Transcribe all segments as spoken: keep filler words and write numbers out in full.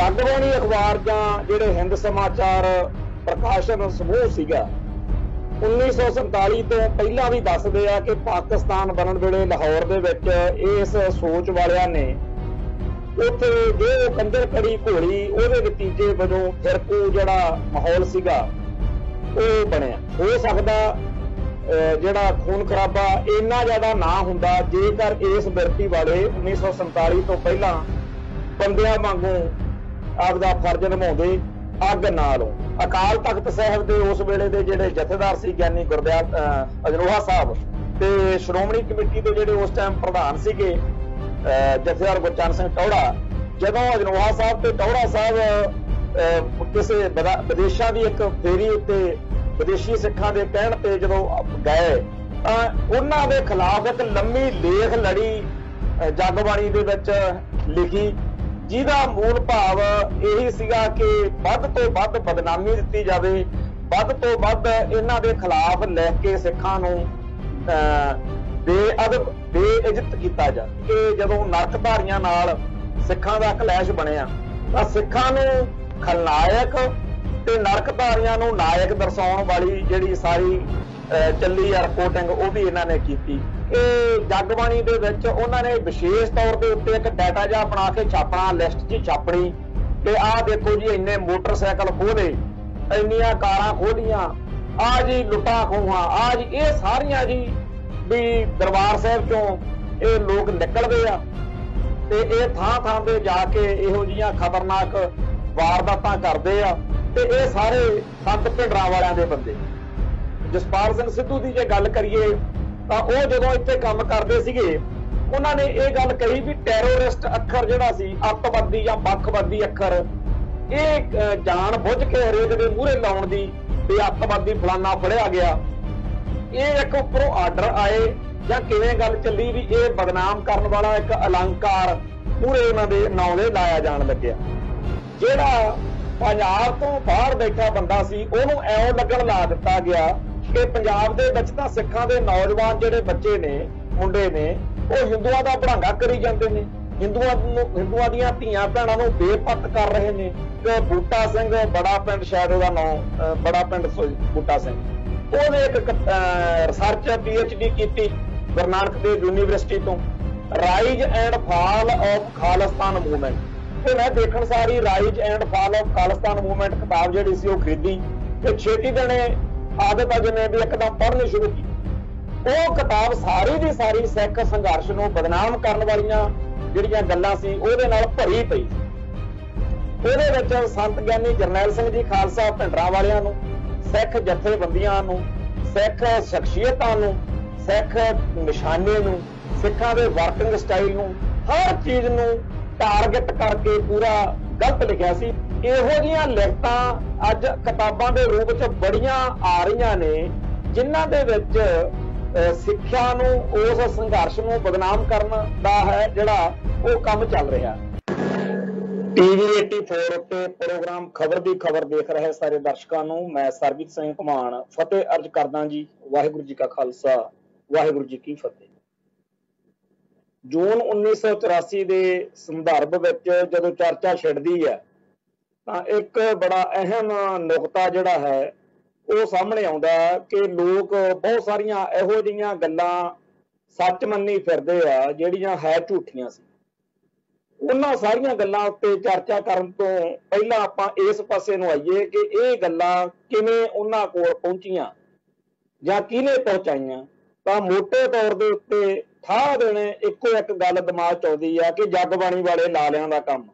जगबाणी अखबार जां जिहड़े हिंद समाचार प्रकाशन समूह सीगा उन्नीस सौ संताली तो पहला भी दसदे आ कि पाकिस्तान बनन वेले लाहौर दे विच इस सोच वालियां ने उत्थे जो कंजर कड़ी घोली उहदे नतीजे वजों फिरकू जिहड़ा माहौल सीगा वो बनिया। हो सकदा जिहड़ा खून खराबा इन्ना ज़्यादा ना हुंदा जेकर इस बिरती वाले उन्नीस सौ संताली तो पहला बंदियां वांगू आपदा फर्ज निभाउंदे अग नालों। अकाल तख्त साहिब दे उस वेले दे जिहड़े जथेदार सी ज्ञानी गुरदियाल अजनोहा साहब ते श्रोमणी कमेटी दे जिहड़े उस टाइम प्रधान सीगे जथेदार गुरचरण सिंह टौड़ा, जदों अजनोहा साहब ते टौड़ा साहब किसी विदेशों की एक फेरी उत्ते विदेशी सिखां दे कहण ते जदों गए तां उन्हां दे खिलाफ एक लंबी लेख लड़ी जगबाणी दे विच लिखी, जिहदा मूल भाव यही सीगा कि वध तो वध बदनामी दित्ती जावे, वध तो वध इन्हां दे खिलाफ लिख के सिखां नूं बेअदब बेइज्जत किया जाए कि जदों नरकधारियां नाल सिखां दा क्लैश बनिया तां सिखां नूं खलनायक ते नरकधारियां नूं नायक दर्शाउण वाली जिहड़ी सारी ਚੱਲੀ ਆ ਰਿਪੋਰਟਿੰਗ ਉਹ भी ਇਹਨਾਂ ने ਕੀਤੀ कि जगबाणी ਦੇ ਵਿੱਚ ਉਹਨਾਂ ਨੇ ਵਿਸ਼ੇਸ਼ ਤੌਰ ਦੇ ਉੱਤੇ ਇੱਕ ਡਾਟਾ ਜਿਹਾ ਬਣਾ ਕੇ ਛਾਪਣਾ, ਲਿਸਟ 'ਚ ਛਾਪਣੀ ਕਿ ਆਹ ਦੇਖੋ ਜੀ ਇੰਨੇ ਮੋਟਰਸਾਈਕਲ ਖੋਹਦੇ, ਇੰਨੀਆਂ ਕਾਰਾਂ ਖੋਹਦੀਆਂ, ਆਹ ਜੀ ਲੁੱਟਾਂ ਖੋਹਾਂ, ਆਹ ਜੀ ਇਹ ਸਾਰੀਆਂ ਜੀ ਵੀ ਦਰਬਾਰ ਸਾਹਿਬ ਚੋਂ ਇਹ ਲੋਕ ਨਿਕਲਦੇ ਆ ਤੇ ਇਹ ਥਾਂ ਥਾਂ ਤੇ ਜਾ ਕੇ ਇਹੋ ਜਿਹੀਆਂ ਖਤਰਨਾਕ ਵਾਰਦਾਤਾਂ ਕਰਦੇ ਆ ਤੇ ਇਹ ਸਾਰੇ ਸੰਤ ਭਿੰਡਰਾਂ ਵਾਲਿਆਂ ਦੇ ਬੰਦੇ। ਜਸਪਾਲ ਸਿੰਘ ਸਿੱਧੂ ਦੀ ਜੇ ਗੱਲ ਕਰੀਏ ਤਾਂ ਉਹ ਜਦੋਂ ਇੱਥੇ ਕੰਮ ਕਰਦੇ ਸੀਗੇ ਉਹਨਾਂ ਨੇ ਇਹ ਗੱਲ ਕਹੀ ਵੀ ਟੈਰੋਰਿਸਟ ਅੱਖਰ ਜਿਹੜਾ ਸੀ, ਅੱਤਵਾਦੀ ਜਾਂ ਵੱਖਵਾਦੀ ਅੱਖਰ, ਇਹ ਜਾਣ ਬੁੱਝ ਕੇ ਹਰੇਕ ਦੇ ਮੂਹਰੇ ਲਾਉਣ ਦੀ ਵੀ ਅੱਤਵਾਦੀ ਫਲਾਨਾ ਫੜਿਆ ਗਿਆ, ਇਹ ਇੱਕ ਉੱਪਰੋਂ ਆਰਡਰ ਆਏ ਜਾਂ ਕਿਵੇਂ ਗੱਲ ਚੱਲੀ ਵੀ ਇਹ ਬਦਨਾਮ ਕਰਨ ਵਾਲਾ ਇੱਕ ਅਲੰਕਾਰ ਪੂਰੇ ਉਹਨਾਂ ਦੇ ਨਾਂ ਦੇ ਲਾਇਆ ਜਾਣ ਲੱਗਿਆ। ਜਿਹੜਾ ਪੰਜਾਬ ਤੋਂ ਬਾਹਰ ਬੈਠਾ ਬੰਦਾ ਸੀ ਉਹਨੂੰ ਐਉਂ ਲੱਗਣ ਲਾ ਦਿੱਤਾ ਗਿਆ ਕਿ ਪੰਜਾਬ ਦੇ ਵਿੱਚ ਤਾਂ ਸਿੱਖਾਂ ਦੇ ਨੌਜਵਾਨ ਜਿਹੜੇ ਬੱਚੇ ਨੇ, ਮੁੰਡੇ ਨੇ, ਉਹ ਹਿੰਦੂਆਂ ਦਾ ਬੜਾਂਗਾ ਕਰੀ ਜਾਂਦੇ ਨੇ, ਹਿੰਦੂਆਂ ਨੂੰ ਹਿੰਦੂਆਂ ਦੀਆਂ ਧੀਆਂ ਭੈਣਾਂ ਨੂੰ ਬੇਪੱਤ ਕਰ ਰਹੇ ਨੇ। ਤੇ ਬੂਟਾ ਸਿੰਘ ਬੜਾ ਪਿੰਡ, ਸ਼ਾਇਦ ਉਹਦਾ ਨਾਂ ਬੜਾ ਪਿੰਡ ਬੂਟਾ ਸਿੰਘ, ਉਹਨੇ ਇੱਕ ਰਿਸਰਚ ਪੀ ਐਚ ਡੀ ਕੀਤੀ ਗੁਰੂ ਨਾਨਕ ਦੇਵ ਯੂਨੀਵਰਸਿਟੀ ਤੋਂ, rise and fall of Khalistan movement. ਤੇ ਮੈਂ ਦੇਖਣ ਸਾਰੀ rise and fall of Khalistan movement ਕਿਤਾਬ ਜਿਹੜੀ ਸੀ ਉਹ ਖਰੀਦੀ ਤੇ ਛੇਤੀ ਦਿਨੇ ਆਦਤ ਅਜ ਨੇ ਵੀ ਇੱਕਦਮ ਪੜ੍ਹਨੀ ਸ਼ੁਰੂ ਕੀਤੀ। ਉਹ ਕਿਤਾਬ ਸਾਰੀ ਦੀ ਸਾਰੀ ਸਿੱਖ ਸੰਘਰਸ਼ ਨੂੰ ਬਦਨਾਮ ਕਰਨ ਵਾਲੀਆਂ ਜਿਹੜੀਆਂ ਗੱਲਾਂ ਸੀ ਉਹਦੇ ਨਾਲ ਭਰੀ ਪਈ। ਉਹਦੇ ਵਿੱਚ ਸੰਤ ਗਿਆਨੀ ਜਰਨੈਲ ਸਿੰਘ ਜੀ ਖਾਲਸਾ ਭਿੰਡਰਾਂ ਵਾਲਿਆਂ ਨੂੰ, ਸਿੱਖ ਜਥੇਬੰਦੀਆਂ ਨੂੰ, ਸਿੱਖ ਸ਼ਖਸੀਅਤਾਂ ਨੂੰ, ਸਿੱਖ ਨਿਸ਼ਾਨੇ ਨੂੰ, ਸਿੱਖਾਂ ਦੇ ਵਰਕਿੰਗ ਸਟਾਈਲ ਨੂੰ, ਹਰ ਚੀਜ਼ ਨੂੰ ਟਾਰਗੇਟ ਕਰਕੇ ਪੂਰਾ ਗਲਤ ਲਿਖਿਆ ਸੀ। ਇਹੋ ਜਿਹੀਆਂ ਲਿਖਤਾਂ ਅੱਜ ਕਿਤਾਬਾਂ ਦੇ ਰੂਪ ਚ ਬੜੀਆਂ ਆ ਰਹੀਆਂ ਨੇ ਜਿਨ੍ਹਾਂ ਦੇ ਵਿੱਚ ਸਿੱਖਿਆ ਨੂੰ, ਉਸ ਸੰਘਰਸ਼ ਨੂੰ ਬਦਨਾਮ ਕਰਨ ਦਾ ਹੈ ਜਿਹੜਾ ਉਹ ਕੰਮ ਚੱਲ ਰਿਹਾ। ਟੀਵੀ ਚੁਰਾਸੀ ਉੱਤੇ ਪ੍ਰੋਗਰਾਮ ਖਬਰ ਦੀ ਖਬਰ ਦੇਖ ਰਹੇ ਸਾਰੇ ਦਰਸ਼ਕਾਂ ਨੂੰ ਮੈਂ ਸਰਬਜੀਤ ਸਿੰਘ ਘੁਮਾਣ ਫਤਿਹ ਅਰਜ ਕਰਦਾ ਜੀ। ਵਾਹਿਗੁਰੂ ਜੀ ਕਾ ਖਾਲਸਾ, ਵਾਹਿਗੁਰੂ ਜੀ ਕੀ ਫਤਿਹ। ਜੂਨ ਉੱਨੀ ਸੌ ਚੁਰਾਸੀ ਦੇ ਸੰਦਰਭ ਵਿੱਚ ਜਦੋਂ ਚਰਚਾ ਛਿੜਦੀ ਹੈ ਤਾਂ ਇੱਕ ਬੜਾ ਅਹਿਮ ਨੁਕਤਾ ਜਿਹੜਾ ਹੈ ਉਹ ਸਾਹਮਣੇ ਆਉਂਦਾ ਕਿ ਲੋਕ ਬਹੁਤ ਸਾਰੀਆਂ ਇਹੋ ਜਿਹੀਆਂ ਗੱਲਾਂ ਸੱਚ ਮੰਨੀ ਫਿਰਦੇ ਆ ਜਿਹੜੀਆਂ ਹੈ ਝੂਠੀਆਂ ਸੀ। ਉਹਨਾਂ ਸਾਰੀਆਂ ਗੱਲਾਂ ਉੱਤੇ ਚਰਚਾ ਕਰਨ ਤੋਂ ਪਹਿਲਾਂ ਆਪਾਂ ਇਸ ਪਾਸੇ ਨੂੰ ਆਈਏ ਕਿ ਇਹ ਗੱਲਾਂ ਕਿਵੇਂ ਉਹਨਾਂ ਕੋਲ ਪਹੁੰਚੀਆਂ ਜਾਂ ਕਿਹਨੇ ਪਹੁੰਚਾਈਆਂ। ਤਾਂ ਮੋਟੇ ਤੌਰ ਦੇ ਉੱਤੇ ਠਾਹ ਦੇਣੇ ਇੱਕੋ ਇੱਕ ਗੱਲ ਦਿਮਾਗ ਚ ਆਉਂਦੀ ਆ ਕਿ ਜਗਬਾਣੀ ਵਾਲੇ ਲਾਲਿਆਂ ਦਾ ਕੰਮ।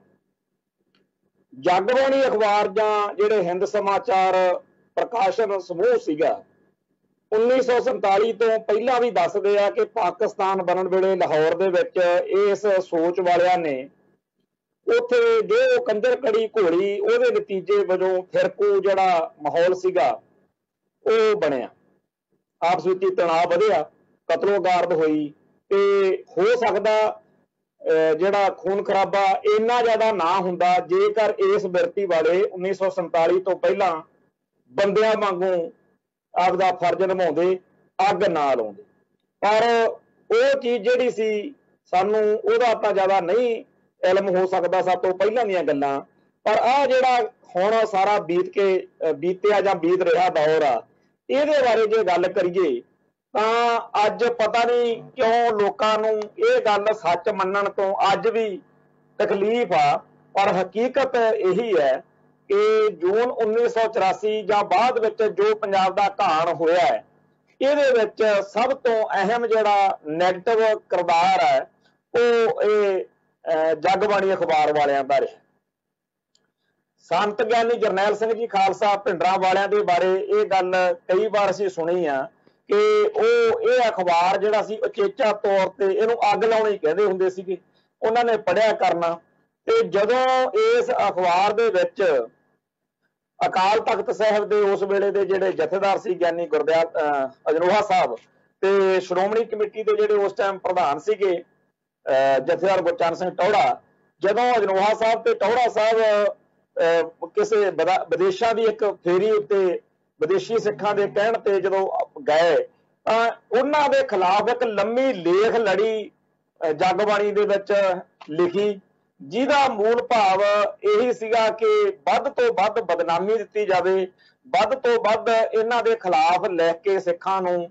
ਜਗਬਾਣੀ ਅਖਬਾਰ ਜਾਂ ਜਿਹੜੇ ਹਿੰਦ ਸਮਾਚਾਰ ਪ੍ਰਕਾਸ਼ਨ ਸਮੂਹ ਸੀਗਾ ਉੱਨੀ ਸੌ ਸੰਤਾਲੀ ਤੋਂ ਪਹਿਲਾਂ ਵੀ ਦੱਸਦੇ ਆ ਕਿ ਪਾਕਿਸਤਾਨ ਬਣਨ ਵੇਲੇ ਲਾਹੌਰ ਦੇ ਵਿੱਚ ਇਸ ਸੋਚ ਵਾਲਿਆਂ ਨੇ ਉੱਥੇ ਜੋ ਕੰਜਰ ਕੜੀ ਘੋਲੀ ਉਹਦੇ ਨਤੀਜੇ ਵਜੋਂ ਫਿਰਕੂ ਜਿਹੜਾ ਮਾਹੌਲ ਸੀਗਾ ਉਹ ਬਣਿਆ। ਆਪਸ ਵਿੱਚ ਤਣਾਅ ਵਧਿਆ, ਕਤਲੋਗਾਰਦ ਹੋਈ ਤੇ ਹੋ ਸਕਦਾ ਜਿਹੜਾ ਖੂਨ ਖਰਾਬਾ ਇੰਨਾ ਜ਼ਿਆਦਾ ਨਾ ਹੁੰਦਾ ਜੇਕਰ ਇਸ ਬਿਰਤੀ ਵਾਲੇ ਉੱਨੀ ਸੌ ਸੰਤਾਲੀ ਤੋਂ ਪਹਿਲਾਂ ਬੰਦਿਆਂ ਵਾਂਗੂ ਆਪਦਾ ਫਰਜ਼ ਨਿਭਾਉਂਦੇ, ਅੱਗ ਨਾ ਲਾਉਂਦੇ। ਪਰ ਉਹ ਚੀਜ਼ ਜਿਹੜੀ ਸੀ ਸਾਨੂੰ ਉਹਦਾ ਤਾਂ ਜ਼ਿਆਦਾ ਨਹੀਂ ਇਲਮ ਹੋ ਸਕਦਾ, ਸਭ ਤੋਂ ਪਹਿਲਾਂ ਦੀਆਂ ਗੱਲਾਂ पर आ जिहड़ा हुण सारा बीत के बीतिया जां बीत रहा दौर आ, इहदे बारे जे गल करिए तां अज पता नहीं क्यों लोकां नूं इह गल सच मन्नण तो अज भी तकलीफ आ। पर हकीकत यही है कि जून उन्नीस सौ चौरासी ਜਾਂ ਬਾਅਦ ਵਿੱਚ जो पंजाब ਦਾ ਘਾਣ ਹੋਇਆ ਹੈ, ਇਹਦੇ ਵਿੱਚ ਸਭ ਤੋਂ ਅਹਿਮ ਜਿਹੜਾ ਨੈਗੇਟਿਵ ਕਿਰਦਾਰ ਹੈ ਉਹ ਇਹ ਜਗਬਾਣੀ ਅਖਬਾਰ ਵਾਲਿਆਂ ਦਾ ਰਿਹਾ। संत ज्ञानी जरनैल सिंह जी खालसा भिंडरां वालियां दे बारे ये गल कई बार असीं सुनी आ कि ਉਹ ਇਹ ਅਖਬਾਰ ਜਿਹੜਾ ਸੀ ਉਚੇਚਾ ਤੌਰ ਤੇ ਇਹਨੂੰ ਅੱਗ ਲਾਉਣੀ ਕਹਿੰਦੇ ਹੁੰਦੇ ਸੀਗੇ, ਉਹਨਾਂ ਨੇ ਪੜ੍ਹਿਆ ਕਰਨਾ। ਤੇ ਜਦੋਂ ਇਸ ਅਖਬਾਰ ਦੇ ਵਿੱਚ ਅਕਾਲ ਤਖਤ ਸਾਹਿਬ ਦੇ ਉਸ ਵੇਲੇ ਦੇ ਜਿਹੜੇ ਜਥੇਦਾਰ ਸੀ ਗਿਆਨੀ ਗੁਰਦਿਆਲ ਅਜਨੋਹਾ ਸਾਹਿਬ ਤੇ ਸ਼੍ਰੋਮਣੀ ਕਮੇਟੀ ਦੇ ਜਿਹੜੇ ਉਸ ਟਾਈਮ ਪ੍ਰਧਾਨ ਸੀਗੇ ਜਥੇਦਾਰ ਗੁਰਚਰਨ ਸਿੰਘ ਟੌਹੜਾ, ਜਦੋਂ ਅਜਨੋਹਾ ਸਾਹਿਬ ਤੇ ਟੌਹੜਾ ਸਾਹਿਬ ਕਿਸੇ ਵਿਦੇਸ਼ਾਂ ਦੀ ਇੱਕ ਫੇਰੀ ਉੱਤੇ ਵਿਦੇਸ਼ੀ ਸਿੱਖਾਂ ਦੇ ਕਹਿਣ ਤੇ ਜਦੋਂ ਗਏ ਤਾਂ ਉਹਨਾਂ ਦੇ ਖਿਲਾਫ ਇੱਕ ਲੰਮੀ ਲੇਖ ਲੜੀ ਜਗਬਾਣੀ ਦੇ ਵਿੱਚ ਲਿਖੀ, ਜਿਹਦਾ ਮੂਲ ਭਾਵ ਇਹੀ ਸੀਗਾ ਕਿ ਵੱਧ ਤੋਂ ਵੱਧ ਬਦਨਾਮੀ ਦਿੱਤੀ ਜਾਵੇ, ਵੱਧ ਤੋਂ ਵੱਧ ਇਹਨਾਂ ਦੇ ਖਿਲਾਫ ਲਿਖ ਕੇ ਸਿੱਖਾਂ ਨੂੰ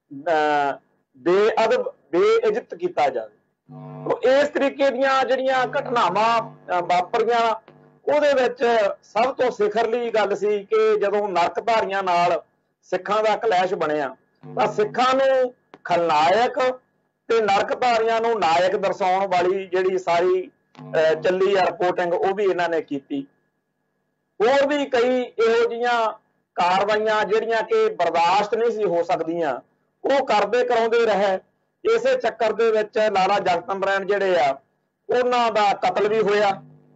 ਬੇਅਦਬ ਬੇਇੱਜ਼ਤ ਕੀਤਾ ਜਾਵੇ। ਇਸ ਤਰੀਕੇ ਦੀਆਂ ਜਿਹੜੀਆਂ ਘਟਨਾਵਾਂ ਵਾਪਰੀਆਂ ਉਹਦੇ ਵਿੱਚ ਸਭ ਤੋਂ ਸਿਖਰਲੀ ਗੱਲ ਸੀ ਕਿ ਜਦੋਂ ਨਰਕਧਾਰੀਆਂ ਨਾਲ ਸਿੱਖਾਂ ਦਾ ਕਲੈਸ਼ ਬਣਿਆ ਤਾਂ ਸਿੱਖਾਂ ਨੂੰ ਖਲਨਾਇਕ ਤੇ ਨਰਕਧਾਰੀਆਂ ਨੂੰ ਨਾਇਕ ਦਰਸਾਉਣ ਵਾਲੀ ਜਿਹੜੀ ਸਾਰੀ ਚੱਲੀ ਆ ਰਿਪੋਰਟਿੰਗ ਉਹ ਵੀ ਇਹਨਾਂ ਨੇ ਕੀਤੀ। ਹੋਰ ਵੀ ਕਈ ਇਹੋ ਜਿਹੀਆਂ ਕਾਰਵਾਈਆਂ ਜਿਹੜੀਆਂ ਕਿ ਬਰਦਾਸ਼ਤ ਨਹੀਂ ਸੀ ਹੋ ਸਕਦੀਆਂ ਉਹ ਕਰਦੇ ਕਰਾਉਂਦੇ ਰਹੇ। ਇਸੇ ਚੱਕਰ ਦੇ ਵਿੱਚ ਲਾਲਾ ਜਗਤ ਨਾਰਾਇਣ ਜਿਹੜੇ ਆ ਉਹਨਾਂ ਦਾ ਕਤਲ ਵੀ ਹੋਇਆ।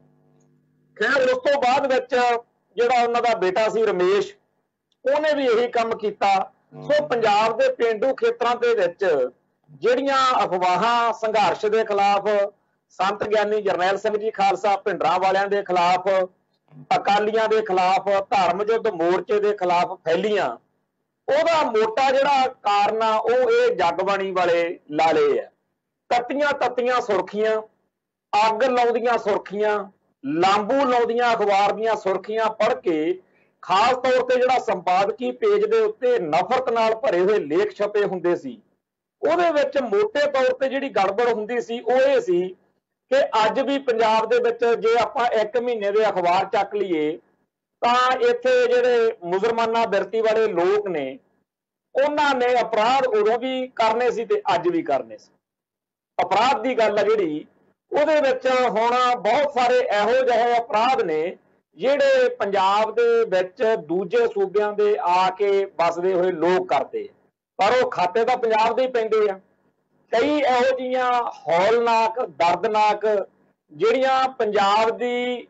ਖੈਰ ਉਸ ਤੋਂ ਬਾਅਦ ਵਿੱਚ ਜਿਹੜਾ ਉਹਨਾਂ ਦਾ ਬੇਟਾ ਸੀ ਰਮੇਸ਼, ਉਹਨੇ ਵੀ ਇਹੀ ਕੰਮ ਕੀਤਾ। ਸੋ ਪੰਜਾਬ ਦੇ ਪੇਂਡੂ ਖੇਤਰਾਂ ਦੇ ਵਿੱਚ ਜਿਹੜੀਆਂ ਅਫਵਾਹਾਂ ਸੰਘਰਸ਼ ਦੇ ਖਿਲਾਫ, ਸੰਤ ਗਿਆਨੀ ਜਰਨੈਲ ਸਿੰਘ ਜੀ ਖਾਲਸਾ ਭਿੰਡਰਾਂ ਵਾਲਿਆਂ ਦੇ ਖਿਲਾਫ, ਅਕਾਲੀਆਂ ਦੇ ਖਿਲਾਫ, ਧਰਮ ਯੁੱਧ ਮੋਰਚੇ ਦੇ ਖਿਲਾਫ ਫੈਲੀਆਂ, ਉਹਦਾ ਮੋਟਾ ਜਿਹੜਾ ਕਾਰਨ ਆ ਉਹ ਇਹ ਜਗਬਾਣੀ ਵਾਲੇ ਲਾਲੇ ਆ। ਤੱਤੀਆਂ ਤੱਤੀਆਂ ਸੁਰਖੀਆਂ, ਅੱਗ ਲਾਉਂਦੀਆਂ ਸੁਰਖੀਆਂ, ਲਾਂਬੂ ਲਾਉਂਦੀਆਂ ਅਖਬਾਰ ਦੀਆਂ ਸੁਰਖੀਆਂ ਪੜ੍ਹ ਕੇ ਖਾਸ ਤੌਰ ਤੇ ਜਿਹੜਾ ਸੰਪਾਦਕੀ ਪੇਜ ਦੇ ਉੱਤੇ ਨਫ਼ਰਤ ਨਾਲ ਭਰੇ ਹੋਏ ਲੇਖ ਛਪੇ ਹੁੰਦੇ ਸੀ, ਉਹਦੇ ਵਿੱਚ ਮੋਟੇ ਤੌਰ ਤੇ ਜਿਹੜੀ ਗੜਬੜ ਹੁੰਦੀ ਸੀ ਉਹ ਇਹ ਸੀ ਕਿ ਅੱਜ ਵੀ ਪੰਜਾਬ ਦੇ ਵਿੱਚ ਜੇ ਆਪਾਂ ਇੱਕ ਮਹੀਨੇ ਦੇ ਅਖਬਾਰ ਚੱਕ ਲਈਏ ਤਾਂ ਇੱਥੇ ਜਿਹੜੇ ਮੁਸਲਮਾਨਾਂ ਬਿਰਤੀ ਵਾਲੇ ਲੋਕ ਨੇ ਉਹਨਾਂ ਨੇ ਅਪਰਾਧ ਉਦੋਂ ਵੀ ਕਰਨੇ ਸੀ ਤੇ ਅੱਜ ਵੀ ਕਰਨੇ ਸੀ। ਅਪਰਾਧ ਦੀ ਗੱਲ ਆ ਜਿਹੜੀ ਉਹਦੇ ਵਿੱਚ ਹੁਣ ਬਹੁਤ ਸਾਰੇ ਇਹੋ ਜਿਹੇ ਅਪਰਾਧ ਨੇ ਜਿਹੜੇ ਪੰਜਾਬ ਦੇ ਵਿੱਚ ਦੂਜੇ ਸੂਬਿਆਂ ਦੇ ਆ ਕੇ ਵਸਦੇ ਹੋਏ ਲੋਕ ਕਰਦੇ, ਪਰ ਉਹ ਖਾਤੇ ਤਾਂ ਪੰਜਾਬ ਦੇ ਹੀ ਪੈਂਦੇ ਆ। ਕਈ ਇਹੋ ਜਿਹੀਆਂ ਹੌਲਨਾਕ ਦਰਦਨਾਕ ਜਿਹੜੀਆਂ ਪੰਜਾਬ ਦੀ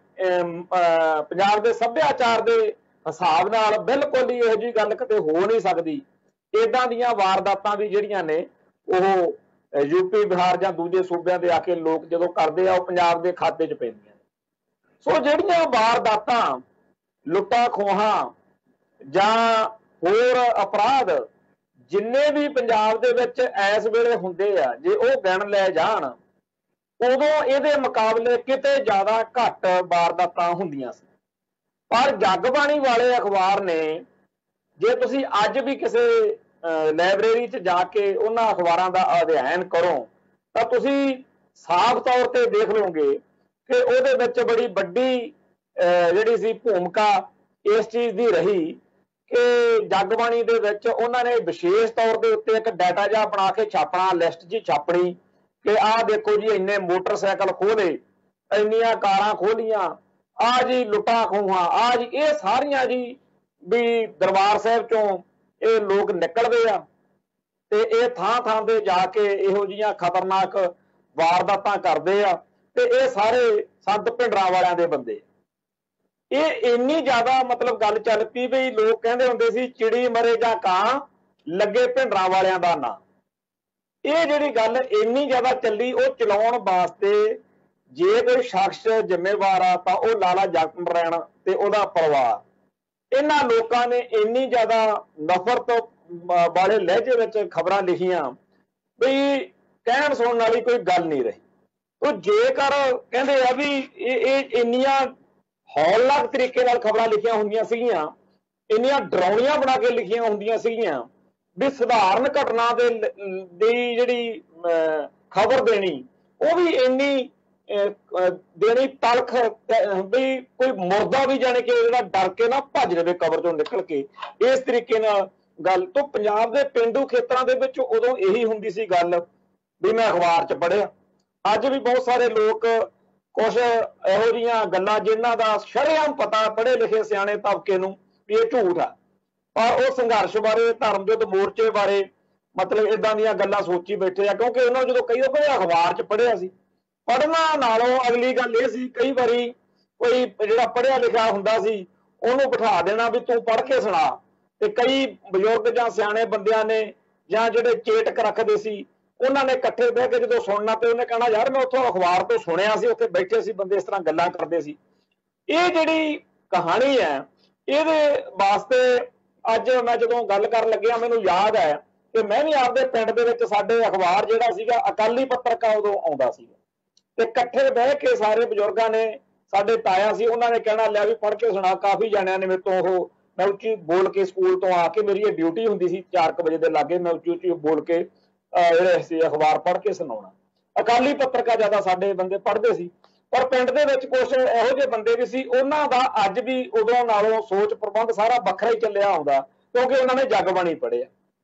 ਪੰਜਾਬ ਦੇ ਸੱਭਿਆਚਾਰ ਦੇ ਹਿਸਾਬ ਨਾਲ ਬਿਲਕੁਲ ਹੀ ਇਹੋ ਜਿਹੀ ਗੱਲ ਕਿਤੇ ਹੋ ਨਹੀਂ ਸਕਦੀ, ਏਦਾਂ ਦੀਆਂ ਵਾਰਦਾਤਾਂ ਵੀ ਜਿਹੜੀਆਂ ਨੇ ਉਹ यूपी बिहार ਜਾਂ ਦੂਜੇ ਸੂਬਿਆਂ ਦੇ ਆ ਕੇ ਲੋਕ ਜਦੋਂ ਕਰਦੇ ਆ ਉਹ ਪੰਜਾਬ ਦੇ ਖਾਤੇ 'ਚ ਪੈਂਦੀਆਂ। ਸੋ ਜਿਹੜੀਆਂ ਵਾਰਦਾਤਾਂ, ਲੁੱਟਾਂ ਖੋਹਾਂ ਜਾਂ ਹੋਰ ਅਪਰਾਧ ਜਿੰਨੇ ਵੀ ਪੰਜਾਬ ਦੇ ਵਿੱਚ ਇਸ ਵੇਲੇ ਹੁੰਦੇ ਆ, ਜੇ ਉਹ ਗਿਣ ਲੈ ਜਾਣ ਉਦੋਂ ਇਹਦੇ ਮੁਕਾਬਲੇ ਕਿਤੇ ਜ਼ਿਆਦਾ ਘੱਟ ਵਾਰਦਾਤਾਂ ਹੁੰਦੀਆਂ ਸੀ। ਪਰ ਜਗਬਾਣੀ ਵਾਲੇ ਅਖਬਾਰ ਨੇ, ਜੇ ਤੁਸੀਂ ਅੱਜ ਵੀ ਕਿਸੇ ਲਾਇਬ੍ਰੇਰੀ 'ਚ ਜਾ ਕੇ ਉਹਨਾਂ ਅਖਬਾਰਾਂ ਦਾ ਅਧਿਐਨ ਕਰੋ ਤਾਂ ਤੁਸੀਂ ਸਾਫ਼ ਤੌਰ ਤੇ ਦੇਖ ਲਓਗੇ ਕਿ ਉਹਦੇ ਵਿੱਚ ਬੜੀ ਵੱਡੀ ਜਿਹੜੀ ਸੀ ਭੂਮਿਕਾ ਇਸ ਚੀਜ਼ ਦੀ ਰਹੀ ਕਿ ਜਗਬਾਣੀ ਦੇ ਵਿੱਚ ਉਹਨਾਂ ਨੇ ਵਿਸ਼ੇਸ਼ ਤੌਰ ਦੇ ਉੱਤੇ ਇੱਕ ਡਾਟਾ ਜਿਹਾ ਬਣਾ ਕੇ ਛਾਪਣਾ, ਲਿਸਟ ਜੀ ਛਾਪਣੀ ਕਿ ਆਹ ਦੇਖੋ ਜੀ ਇੰਨੇ ਮੋਟਰਸਾਈਕਲ ਖੋਲੇ, ਇੰਨੀਆਂ ਕਾਰਾਂ ਖੋਲੀਆਂ, ਆਹ ਜੀ ਲੁੱਟਾਂ ਖੋਹਾਂ, ਆਹ ਜੀ ਇਹ ਸਾਰੀਆਂ ਜੀ ਵੀ ਦਰਬਾਰ ਸਾਹਿਬ ਚੋਂ ਇਹ ਲੋਕ ਨਿਕਲਦੇ ਆ ਤੇ ਇਹ ਥਾਂ ਥਾਂ ਤੇ ਜਾ ਕੇ ਇਹੋ ਜਿਹੀਆਂ ਖਤਰਨਾਕ ਵਾਰਦਾਤਾਂ ਕਰਦੇ ਆ ਤੇ ਇਹ ਸਾਰੇ ਸੰਤ ਭਿੰਡਰਾਂ ਵਾਲਿਆਂ ਦੇ ਬੰਦੇ। ਇਹ ਇੰਨੀ ਜ਼ਿਆਦਾ ਮਤਲਬ ਗੱਲ ਚੱਲ ਪਈ ਵੀ ਲੋਕ ਕਹਿੰਦੇ ਹੁੰਦੇ ਸੀ ਚਿੜੀ ਮਰੇ ਜਾਂ ਕਾਂ ਲੱਗੇ ਭਿੰਡਰਾਂ ਵਾਲਿਆਂ ਦਾ ਨਾਂ। ਇਹ ਜਿਹੜੀ ਗੱਲ ਇੰਨੀ ਜ਼ਿਆਦਾ ਚੱਲੀ, ਉਹ ਚਲਾਉਣ ਵਾਸਤੇ ਜੇ ਕੋਈ ਸ਼ਖਸ ਜ਼ਿੰਮੇਵਾਰ ਆ ਤਾਂ ਉਹ ਲਾਲਾ ਜਗਤ ਨਾਰਾਇਣ ਤੇ ਉਹਦਾ ਪਰਿਵਾਰ। ਇਹਨਾਂ ਲੋਕਾਂ ਨੇ ਇੰਨੀ ਜ਼ਿਆਦਾ ਨਫ਼ਰਤ ਵਾਲੇ ਲਹਿਜੇ ਵਿੱਚ ਖਬਰਾਂ ਲਿਖੀਆਂ ਵੀ ਕਹਿਣ ਸੁਣਨ ਵਾਲੀ ਕੋਈ ਗੱਲ ਨਹੀਂ ਰਹੀ। ਉਹ ਜੇਕਰ ਕਹਿੰਦੇ ਆ ਵੀ ਇਹ ਇੰਨੀਆਂ हौलनाक तरीके नाल खबरां लिखियां हुंदियां सीगीआं, इन्नियां डराउणियां बना के लिखियां हुंदियां सीगीआं भी सधारण घटना दे दी जिहड़ी खबर देनी वो भी इन्नी देनी तलख भी कोई मुर्दा भी जाने के डर के ना भज जाए कबर चों निकल के इस तरीके नाल गल। तो पंजाब दे पेंडू खेतरां दे विच उदों यही हुंदी सी गल भी मैं अखबार च पढ़िया। अज भी बहुत सारे लोग कुछ इहो जिहियां गल्लां जिन्हां दा शरेआम पता पढ़े लिखे सियाणे तबके नूं भी ये झूठ आ, पर वो संघर्ष बारे धर्म युद्ध मोर्चे बारे मतलब इदां दीयां गल्लां सोची बैठे आ, क्योंकि उन्होंने जो कई दफे अखबार च पढ़िया सी। पढ़ना नालों अगली गल ये सी कई बारी कोई जिहड़ा पढ़िया लिखा हुंदा सी उहनूं बिठा देना भी तूं पढ़ के सुणा, ते कई बजुर्ग जां सियाणे बंदियां ने जां जिहड़े चेटक रखदे सी उन्हां ने इकट्ठे बह के जदों सुणना ते उहने कहना यार मैं उत्थों अखबार तो सुणिया सी, उत्थे बैठे सी बंदे इस तरह गल्लां करदे सी। ये जिहड़ी कहानी है इहदे वास्ते अज मैं जदों गल करन लग्गिया मैनूं याद है कि मैं भी आपदे पिंड दे विच साडे अखबार जिहड़ा सीगा अकाली पत्रिका उदों आउंदा सीगा ते इकट्ठे बह के सारे बजुर्गां ने साडे ताया सी उन्हां ने कहना लिया भी पढ़ के सुणा। काफ़ी जणियां ने मेरे तो ओह मैं उच्ची बोल के स्कूल तो आके मेरी ये ड्यूटी हुंदी सी चार क बजे दे लागे मैं उच्ची उच्ची बोल के ਜਿਹੜੇ ਸੀ अखबार पढ़ के सुनाउणा। अकाली पत्रिका ज़्यादा साडे बंदे पढ़दे सी, पर पिंड दे विच कुछ इहो ਜਿਹੇ बंदे भी सी उन्हां दा अज भी उदों नालों सोच प्रबंध सारा ਵੱਖਰਾ ही ਚੱਲਿਆ ਆਉਂਦਾ क्योंकि उन्हां ने जगबाणी पढ़िਆ।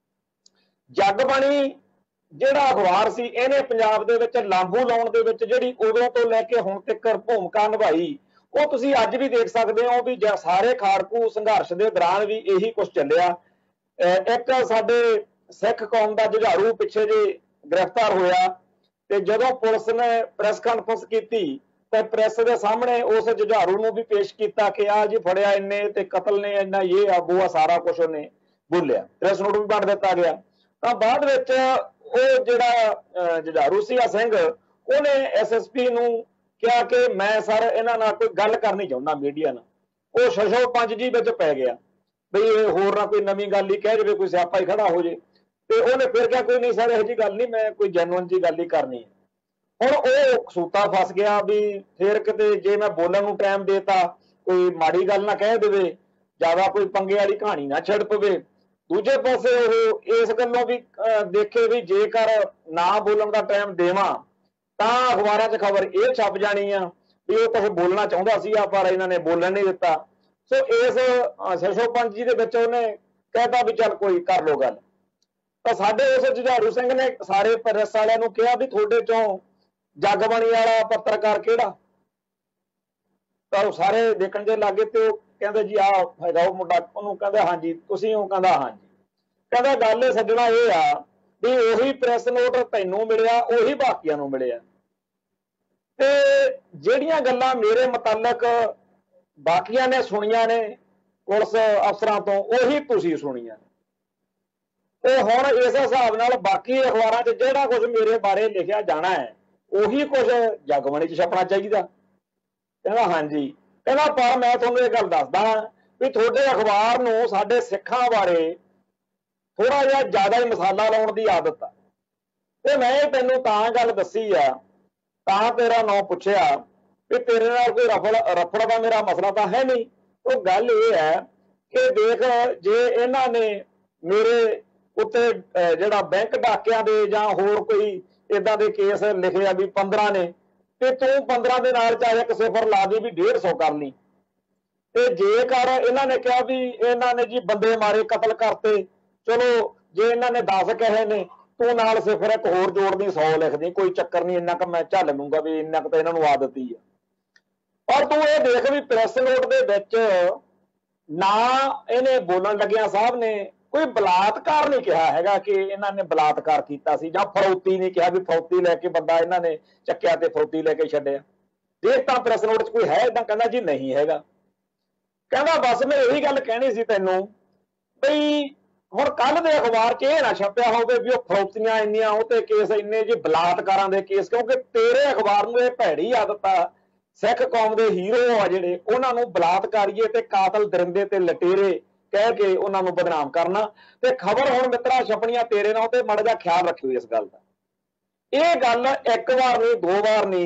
जगबाणी ਜਿਹੜਾ अखबार सी ਇਹਨੇ ਪੰਜਾਬ ਦੇ ਵਿੱਚ ਲਾਂਬੂ ਲਾਉਣ ਦੇ ਵਿੱਚ ਜਿਹੜੀ ਉਦੋਂ ਤੋਂ ਲੈ ਕੇ ਹੁਣ ਤੱਕ ਭੂਮਿਕਾ ਨਿਭਾਈ ਉਹ ਤੁਸੀਂ ਅੱਜ ਵੀ ਦੇਖ ਸਕਦੇ ਹੋ ਵੀ ਸਾਰੇ ਖਾੜਕੂ ਸੰਘਰਸ਼ ਦੇ ਦੌਰਾਨ ਵੀ ਇਹੀ ਕੁਝ ਚੱਲਿਆ। ਇੱਕ ਸਾਡੇ सिख कौम का जुझारू पिछे जे गिरफ्तार होया ते जदों पुलिस ने प्रेस कॉन्फ्रेंस की तो प्रेस के सामने उस जुझारू नूं भी पेश किया कि आ जी फड़िया इन्ने ते कतल ने इन्ना ये आ वो आ सारा कुछ उन्हें बोलिया, प्रेस नोट भी बन दिता गया। तो बाद विच वो जिहड़ा जुझारू सीगा सिंह उहने एस एस पी नूं कहा कि मैं सर इन्हां नाल कोई गल करनी चाहुंदा मीडिया नाल, वो छछो पंज जी विच पै गया बई होर ना कोई नवीं गल ही कह जाए कोई सियापा ही खड़ा हो जाए। तो उन्हें फिर क्या कोई नहीं सर यह जी गल नहीं मैं कोई जैनुअन जी गल ही करनी है। हुण वो सूता फस गया भी फिर किते जे मैं बोलण नूं टाइम देता कोई माड़ी गल ना कह देवे ज़्यादा कोई पंगे वाली कहानी ना छिड़ पवे। दूजे पासे वो इस गल्लों भी देखे भी जेकर ना बोलण का टाइम देवां तां अखबारां च खबर ये छप जानी आ भी वो कुछ बोलना चाहुंदा सीगा पर इन्हां ने बोलण नहीं दिता। सो इस छछो पंज जी दे विच उहने कहता भी चल कोई कर लो गल। तो साडे उस जुझारू सिंह ने सारे प्रेस वालियां नूं कहा भी तुहाडे चों जगबाणी वाला पत्रकार किहड़ा, तो सारे देखण जे लागे ते कहंदे जी आ हैगा वो मुंडा, उहनूं कहंदे हां जी तुसीं, ओह कहंदा हां जी। कहंदा गल सज्जणा ये आ भी उही प्रेस नोट तैनूं मिलिया उही बाकियां नूं मिलिया ते जिहड़ियां गल्लां मेरे मुतालक बाकियां ने सुणियां ने पुलिस अफसरां तो उही तुसीं सुणियां। तो हुण इस हिसाब नाल बाकी अखबारां च जिहड़ा कुछ मेरे बारे लिखिया जाना है उही कुछ जगबाणी च छपना चाहिए। कहना हाँ जी, कहना पर मैं तुहानूं ये गल दसदा भी तुहाडे अखबार नूं साडे सिखां बारे थोड़ा जिहा ज़्यादा ही मसाला लाउण दी आदत आ ते मैं तैनूं तां गल दस्सी आ तां तेरा नाम पुछिया भी तेरे नाल कोई रफड़ रफड़ दा मेरा मसला तां है नहीं। तो गल ये है कि देख जे इन्हां ने मेरे उत्ते जिहड़ा बैंक डाकिया दे जां होर कोई इदां दे केस लिखे आ भी पंद्रह ने ते तूं पंद्रह दे नाल चाहे एक सिफर ला दी भी डेढ़ सौ कर ली ते जेकर इन्हां ने कहा भी इन्हां ने जी बंदे मारे कतल करते चलो जे इन्हां ने दस कहे ने तूं नाल सिफर एक होर जोड़ दी सौ लिख दी कोई चक्कर नहीं इन्ना क मैं झल लूंगा भी इन्ना क तां इन्हां नूं आदत ही है। पर तूं ये देख भी प्रेस नोट दे विच ना इहने बोलण लग्गिया साहब ने कोई बलात्कार नहीं कहा हैगा कि इन्हां ने बलात्कार कीता सी जां फरौती नहीं कहा भी फरौती लैके बंदा इन्हां ने चक्किया ते फरौती लैके छड्डिया। देख तां प्रेस नोट च कोई है इदां, कहंदा जी नहीं हैगा। कहंदा बस मैं यही गल कहनी सी तैनूं बई हुण कल दे अखबार च इह ना छपिया होवे भी ओह फरौतियां इन्नियां ओह ते केस इन्ने जी बलात्कारां दे केस, क्योंकि तेरे अखबार नूं इह भैड़ी आदत आ सिख कौम दे हीरो आ जिहड़े उन्हां नूं बलात्कारीए ते कातल दरिंदे ते लटेरे कह के उन्होंने बदनाम करना ते खबर हुण मित्रा छपनियां तेरे नाल ते माड़ा जिहा ख्याल रखियो इस गल दा। यह गल एक बार नहीं दो बार नहीं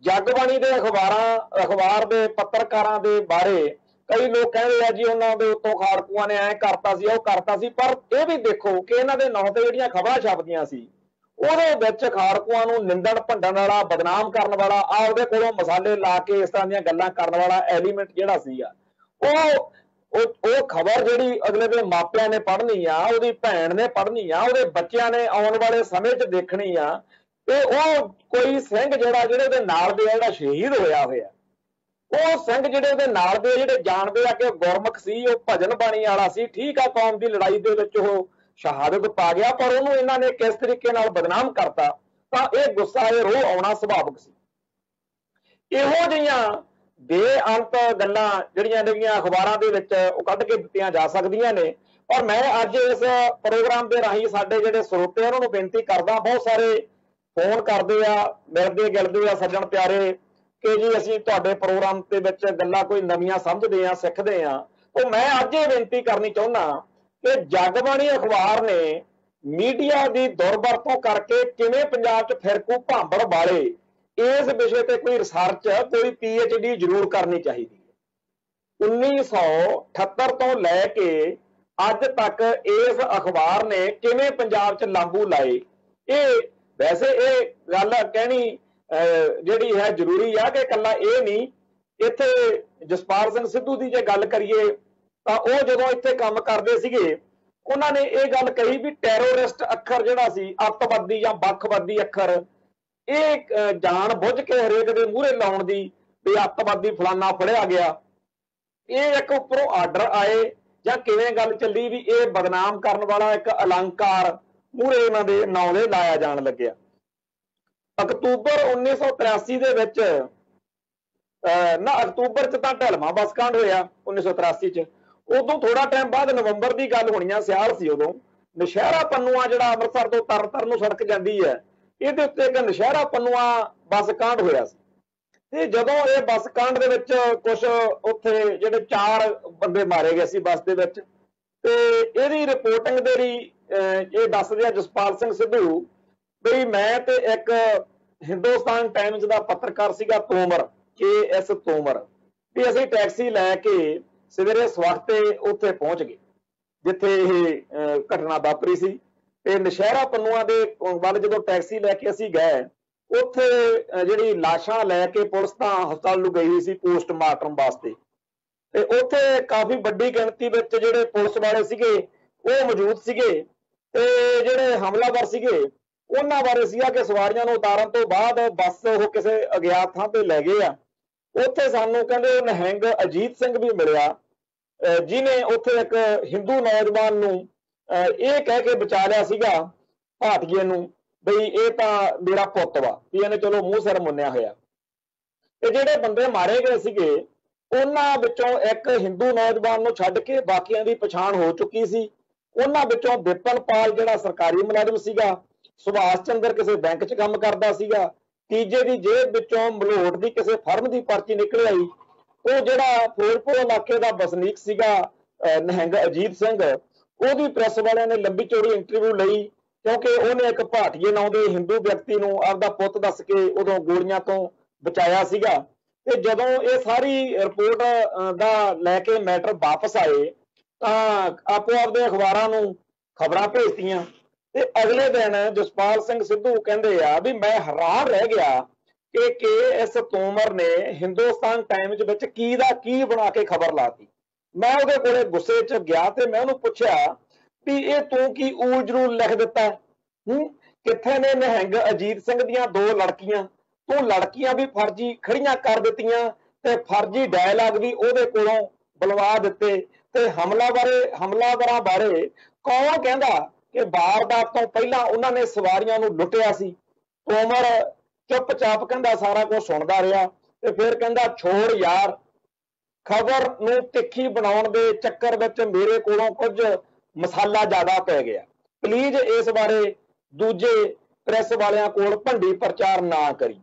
जगबाणी के अखबारां अखबार के पत्रकारां दे बारे कई लोग कहते हैं जी उन्होंने दे उत्तों खाड़कूआं ने ऐ करता सी, वो करता सी, पर यह भी देखो कि इन्हां दे नाम ते जिहड़ियां खबरां छपदियां सी ਉਹਦੇ ਵਿੱਚ ਖਾੜਕੂਆਂ ਨੂੰ ਨਿੰਦਣ ਭੰਡਣ ਵਾਲਾ, ਬਦਨਾਮ ਕਰਨ ਵਾਲਾ, ਆਪਦੇ ਕੋਲੋਂ ਮਸਾਲੇ ਲਾ ਕੇ ਇਸ ਤਰ੍ਹਾਂ ਦੀਆਂ ਗੱਲਾਂ ਕਰਨ ਵਾਲਾ ਐਲੀਮੈਂਟ ਜਿਹੜਾ ਸੀਗਾ ਉਹ ਉਹ ਖਬਰ ਜਿਹੜੀ ਅਗਲੇ ਦੇ ਮਾਪਿਆਂ ਨੇ ਪੜ੍ਹਨੀ ਆ, ਉਹਦੀ ਭੈਣ ਨੇ ਪੜ੍ਹਨੀ ਆ, ਉਹਦੇ ਬੱਚਿਆਂ ਨੇ ਆਉਣ ਵਾਲੇ ਸਮੇਂ 'ਚ ਦੇਖਣੀ ਆ, ਤੇ ਉਹ ਕੋਈ ਸਿੰਘ ਜਿਹੜਾ ਜਿਹੜੇ ਉਹਦੇ ਨਾਲ ਦੇ ਜਿਹੜਾ ਸ਼ਹੀਦ ਹੋਇਆ ਹੋਇਆ, ਉਹ ਸਿੰਘ ਜਿਹੜੇ ਉਹਦੇ ਨਾਲ ਦੇ ਜਿਹੜੇ ਜਾਣਦੇ ਆ ਕਿ ਉਹ ਗੁਰਮੁਖ ਸੀ, ਉਹ ਭਜਨ ਬਾਣੀ ਵਾਲਾ ਸੀ, ਠੀਕ ਆ, ਕੌਮ ਦੀ ਲੜਾਈ ਦੇ ਵਿੱਚ ਉਹ शहादत पा गया, पर उन्होंने इन्होंने किस तरीके नाल बदनाम करता, तो यह गुस्सा यह रोह आना सुभाविक सी। इहो जिहियां बेअंत गल्लां जिहड़ियां नवीं अखबारां दे विच ओह कढ के दित्तियां जा सकदियां ने। और मैं अज इस प्रोग्राम के राही साडे जिहड़े स्रोते उन्हां नूं बेनती करदा, बहुत सारे फोन करदे आ, मिलदे गिलदे आ सज्जण प्यारे कि जी असीं तुहाडे प्रोग्राम दे विच गल्लां कोई नवीआं समझदे आ, सिੱਖਦੇ आ। तो मैं अज ये बेनती करनी चाहुंदा कि जगबाणी अखबार ने मीडिया की दुरवरतों करके किवें पंजाब च फिरकू भांबड़ वाले इस विषय पर कोई रिसर्च, कोई पी एच डी जरूर करनी चाहिए। उन्नीस सौ अठहत्तर तो लैके अज तक इस अखबार ने किवें पंजाब च लागू लाए, ये वैसे ये गल कहनी जिहड़ी है जरूरी है कि कल्ला ये नहीं। इत्थे जसपाल सिंह सिद्धू की जे गल करिए ਤਾਂ ਉਹ ਜਦੋਂ ਇੱਥੇ ਕੰਮ ਕਰਦੇ ਸੀਗੇ ਉਹਨਾਂ ਨੇ ਇਹ ਗੱਲ ਕਹੀ ਵੀ ਟੈਰੋਰਿਸਟ ਅੱਖਰ ਜਿਹੜਾ ਸੀ, ਅੱਤਵਾਦੀ ਜਾਂ ਵੱਖਵਾਦੀ ਅੱਖਰ, ਇਹ ਜਾਣ ਬੁੱਝ ਕੇ ਹਰੇਕ ਦੇ ਮੂਹਰੇ ਲਾਉਣ ਦੀ ਵੀ ਅੱਤਵਾਦੀ ਫਲਾਨਾ ਫੜਿਆ ਗਿਆ, ਇਹ ਇੱਕ ਉੱਪਰੋਂ ਆਰਡਰ ਆਏ ਜਾਂ ਕਿਵੇਂ ਗੱਲ ਚੱਲੀ ਵੀ ਇਹ ਬਦਨਾਮ ਕਰਨ ਵਾਲਾ ਇੱਕ ਅਲੰਕਾਰ ਮੂਹਰੇ ਉਹਨਾਂ ਦੇ ਨਾਂ ਦੇ ਲਾਇਆ ਜਾਣ ਲੱਗਿਆ। ਅਕਤੂਬਰ ਉੱਨੀ ਸੌ ਤਰਾਸੀ ਦੇ ਵਿੱਚ ਨਾ ਅਕਤੂਬਰ ਚ ਤਾਂ ਢਲਵਾਂ ਬੱਸ ਕਾਂਡ ਹੋਇਆ ਉੱਨੀ ਸੌ ਤਰਾਸੀ ਚ, ਉਦੋਂ ਥੋੜਾ ਟਾਈਮ ਬਾਅਦ ਨਵੰਬਰ ਦੀ ਗੱਲ ਹੋਣੀ ਆ, ਸਿਆਲ ਸੀ ਉਦੋਂ। ਨਸ਼ਹਿਰਾ ਪੰਨੂਆ ਜਿਹੜਾ ਅੰਮ੍ਰਿਤਸਰ ਤੋਂ ਤਰਨਤਾਰਨ ਨੂੰ ਸੜਕ ਜਾਂਦੀ ਹੈ, ਇਹਦੇ ਉੱਤੇ ਇੱਕ ਨਸ਼ਹਿਰਾ ਪੰਨੂਆ ਬੱਸ ਕਾਂਡ ਹੋਇਆ ਸੀ। ਤੇ ਜਦੋਂ ਇਹ ਬੱਸ ਕਾਂਡ ਦੇ ਵਿੱਚ ਕੁਝ ਉੱਥੇ ਜਿਹੜੇ ਚਾਰ ਬੰਦੇ ਮਾਰੇ ਗਏ ਸੀ ਬੱਸ ਦੇ ਵਿੱਚ, ਤੇ ਇਹਦੀ ਰਿਪੋਰਟਿੰਗ ਦੇ ਲਈ ਇਹ ਦੱਸਦੇ ਆ ਜਸਪਾਲ ਸਿੰਘ ਸਿੱਧੂ ਵੀ ਮੈਂ ਤੇ ਇੱਕ ਹਿੰਦੁਸਤਾਨ ਟਾਈਮਜ਼ ਦਾ ਪੱਤਰਕਾਰ ਸੀਗਾ ਤੋਮਰ, ਕੇ ਐਸ ਤੋਮਰ, ਵੀ ਅਸੀਂ ਟੈਕਸੀ ਲੈ ਕੇ ਸਵੇਰੇ ਸਵਖਤੇ ਉੱਥੇ ਪਹੁੰਚ ਗਏ ਜਿੱਥੇ ਇਹ ਘਟਨਾ ਵਾਪਰੀ ਸੀ। ਤੇ ਨਸ਼ਹਿਰਾ ਪੰਨੂਆ ਦੇ ਵੱਲ ਜਦੋਂ ਟੈਕਸੀ ਲੈ ਕੇ ਅਸੀਂ ਗਏ, ਉੱਥੇ ਜਿਹੜੀ ਲਾਸ਼ਾਂ ਲੈ ਕੇ ਪੁਲਿਸ ਤਾਂ ਹਸਪਤਾਲ ਨੂੰ ਗਈ ਸੀ ਪੋਸਟਮਾਰਟਮ ਵਾਸਤੇ, ਤੇ ਉੱਥੇ ਕਾਫੀ ਵੱਡੀ ਗਿਣਤੀ ਵਿੱਚ ਜਿਹੜੇ ਪੁਲਿਸ ਵਾਲੇ ਸੀਗੇ ਉਹ ਮੌਜੂਦ ਸੀਗੇ, ਤੇ ਜਿਹੜੇ ਹਮਲਾਵਰ ਸੀਗੇ ਉਹਨਾਂ ਬਾਰੇ ਸੀਗਾ ਕਿ ਸਵਾਰੀਆਂ ਨੂੰ ਉਤਾਰਨ ਤੋਂ ਬਾਅਦ ਬੱਸ ਉਹ ਕਿਸੇ ਅਗਿਆਤ ਥਾਂ ਤੇ ਲੈ ਗਏ ਆ। ਉੱਥੇ ਸਾਨੂੰ ਕਹਿੰਦੇ ਨਿਹੰਗ ਅਜੀਤ ਸਿੰਘ ਵੀ ਮਿਲਿਆ, ਜਿਹਨੇ ਉੱਥੇ ਇੱਕ ਹਿੰਦੂ ਨੌਜਵਾਨ ਨੂੰ ਇਹ ਕਹਿ ਕੇ ਬਚਾ ਲਿਆ ਸੀਗਾ ਭਾਟੀਏ ਨੂੰ ਬਈ ਇਹ ਤਾਂ ਮੇਰਾ ਪੁੱਤ ਵਾ, ਵੀ ਇਹਨੇ ਚਲੋ ਮੂੰਹ ਸਿਰ ਮੁੰਨਿਆ ਹੋਇਆ। ਤੇ ਜਿਹੜੇ ਬੰਦੇ ਮਾਰੇ ਗਏ ਸੀਗੇ ਉਹਨਾਂ ਵਿੱਚੋਂ ਇੱਕ ਹਿੰਦੂ ਨੌਜਵਾਨ ਨੂੰ ਛੱਡ ਕੇ ਬਾਕੀਆਂ ਦੀ ਪਛਾਣ ਹੋ ਚੁੱਕੀ ਸੀ। ਉਹਨਾਂ ਵਿੱਚੋਂ ਵਿਪਨਪਾਲ ਜਿਹੜਾ ਸਰਕਾਰੀ ਮੁਲਾਜ਼ਮ ਸੀਗਾ, ਸੁਭਾਸ਼ ਚੰਦਰ ਕਿਸੇ ਬੈਂਕ 'ਚ ਕੰਮ ਕਰਦਾ ਸੀਗਾ, ਤੀਜੇ ਦੀ ਜੇਬ ਵਿੱਚੋਂ ਮਲੋਟ ਦੀ ਕਿਸੇ ਫਰਮ ਦੀ ਪਰਚੀ ਨਿਕਲ ਆਈ। ਉਹ ਜਿਹੜਾ ਫਿਰੋਜ਼ਪੁਰ ਇਲਾਕੇ ਦਾ ਵਸਨੀਕ ਸੀਗਾ ਨਿਹੰਗ ਅਜੀਤ ਸਿੰਘ, ਉਹਦੀ ਪ੍ਰੈਸ ਵਾਲਿਆਂ ਨੇ ਲੰਬੀ ਚੌੜੀ ਇੰਟਰਵਿਊ ਲਈ ਕਿਉਂਕਿ ਉਹਨੇ ਇੱਕ ਭਾਟੀਏ ਨਾਂ ਦੇ ਹਿੰਦੂ ਵਿਅਕਤੀ ਨੂੰ ਆਪਦਾ ਪੁੱਤ ਦੱਸ ਕੇ ਉਦੋਂ ਗੋਲੀਆਂ ਤੋਂ ਬਚਾਇਆ ਸੀਗਾ। ਤੇ ਜਦੋਂ ਇਹ ਸਾਰੀ ਰਿਪੋਰਟ ਦਾ ਲੈ ਕੇ ਮੈਟਰ ਵਾਪਸ ਆਏ ਤਾਂ ਆਪੋ ਆਪਦੇ ਅਖਬਾਰਾਂ ਨੂੰ ਖਬਰਾਂ ਭੇਜਤੀਆਂ। ਤੇ ਅਗਲੇ ਦਿਨ ਜਸਪਾਲ ਸਿੰਘ ਸਿੱਧੂ ਕਹਿੰਦੇ ਆ ਵੀ ਮੈਂ ਹੈਰਾਨ ਰਹਿ ਗਿਆ ਕਿ ਕੇ ਐਸ ਤੋਮਰ ਨੇ ਹਿੰਦੁਸਤਾਨ ਟਾਈਮਜ਼ ਵਿੱਚ ਕੀ ਦਾ ਕੀ ਬਣਾ ਕੇ ਖਬਰ ਲਾਤੀ। ਮੈਂ ਉਹਦੇ ਕੋਲੇ ਗੁੱਸੇ 'ਚ ਗਿਆ ਤੇ ਮੈਂ ਉਹਨੂੰ ਪੁੱਛਿਆ ਵੀ ਇਹ ਤੂੰ ਕੀ ਊਲ ਜਰੂਲ ਲਿਖ ਦਿੱਤਾ, ਹੂੰ ਕਿੱਥੇ ਨੇ ਨਿਹੰਗ ਅਜੀਤ ਸਿੰਘ ਦੀਆਂ ਦੋ ਲੜਕੀਆਂ, ਤੂੰ ਲੜਕੀਆਂ ਵੀ ਫਰਜੀ ਖੜੀਆਂ ਕਰ ਦਿੱਤੀਆਂ ਤੇ ਫਰਜੀ ਡਾਇਲਾਗ ਵੀ ਉਹਦੇ ਕੋਲੋਂ ਬੁਲਵਾ ਦਿੱਤੇ। ਤੇ ਹਮਲਾ ਬਾਰੇ ਹਮਲਾਵਰਾਂ ਬਾਰੇ ਕੌਣ ਕਹਿੰਦਾ ਕਿ ਵਾਰਦਾਤ ਤੋਂ ਪਹਿਲਾਂ ਉਹਨਾਂ ਨੇ ਸਵਾਰੀਆਂ ਨੂੰ ਲੁੱਟਿਆ ਸੀ। ਤੋਮਰ ਚੁੱਪਚਾਪ ਕਹਿੰਦਾ ਸਾਰਾ ਕੁਝ ਸੁਣਦਾ ਰਿਹਾ ਤੇ ਫਿਰ ਕਹਿੰਦਾ ਛੋੜ ਯਾਰ, ਖਬਰ ਨੂੰ ਤਿੱਖੀ ਬਣਾਉਣ ਦੇ ਚੱਕਰ ਵਿੱਚ ਮੇਰੇ ਕੋਲੋਂ ਕੁਝ ਮਸਾਲਾ ਜ਼ਿਆਦਾ ਪੈ ਗਿਆ, ਪਲੀਜ਼ ਇਸ ਬਾਰੇ ਦੂਜੇ ਪ੍ਰੈਸ ਵਾਲਿਆਂ ਕੋਲ ਭੰਡੀ ਪ੍ਰਚਾਰ ਨਾ ਕਰੀ।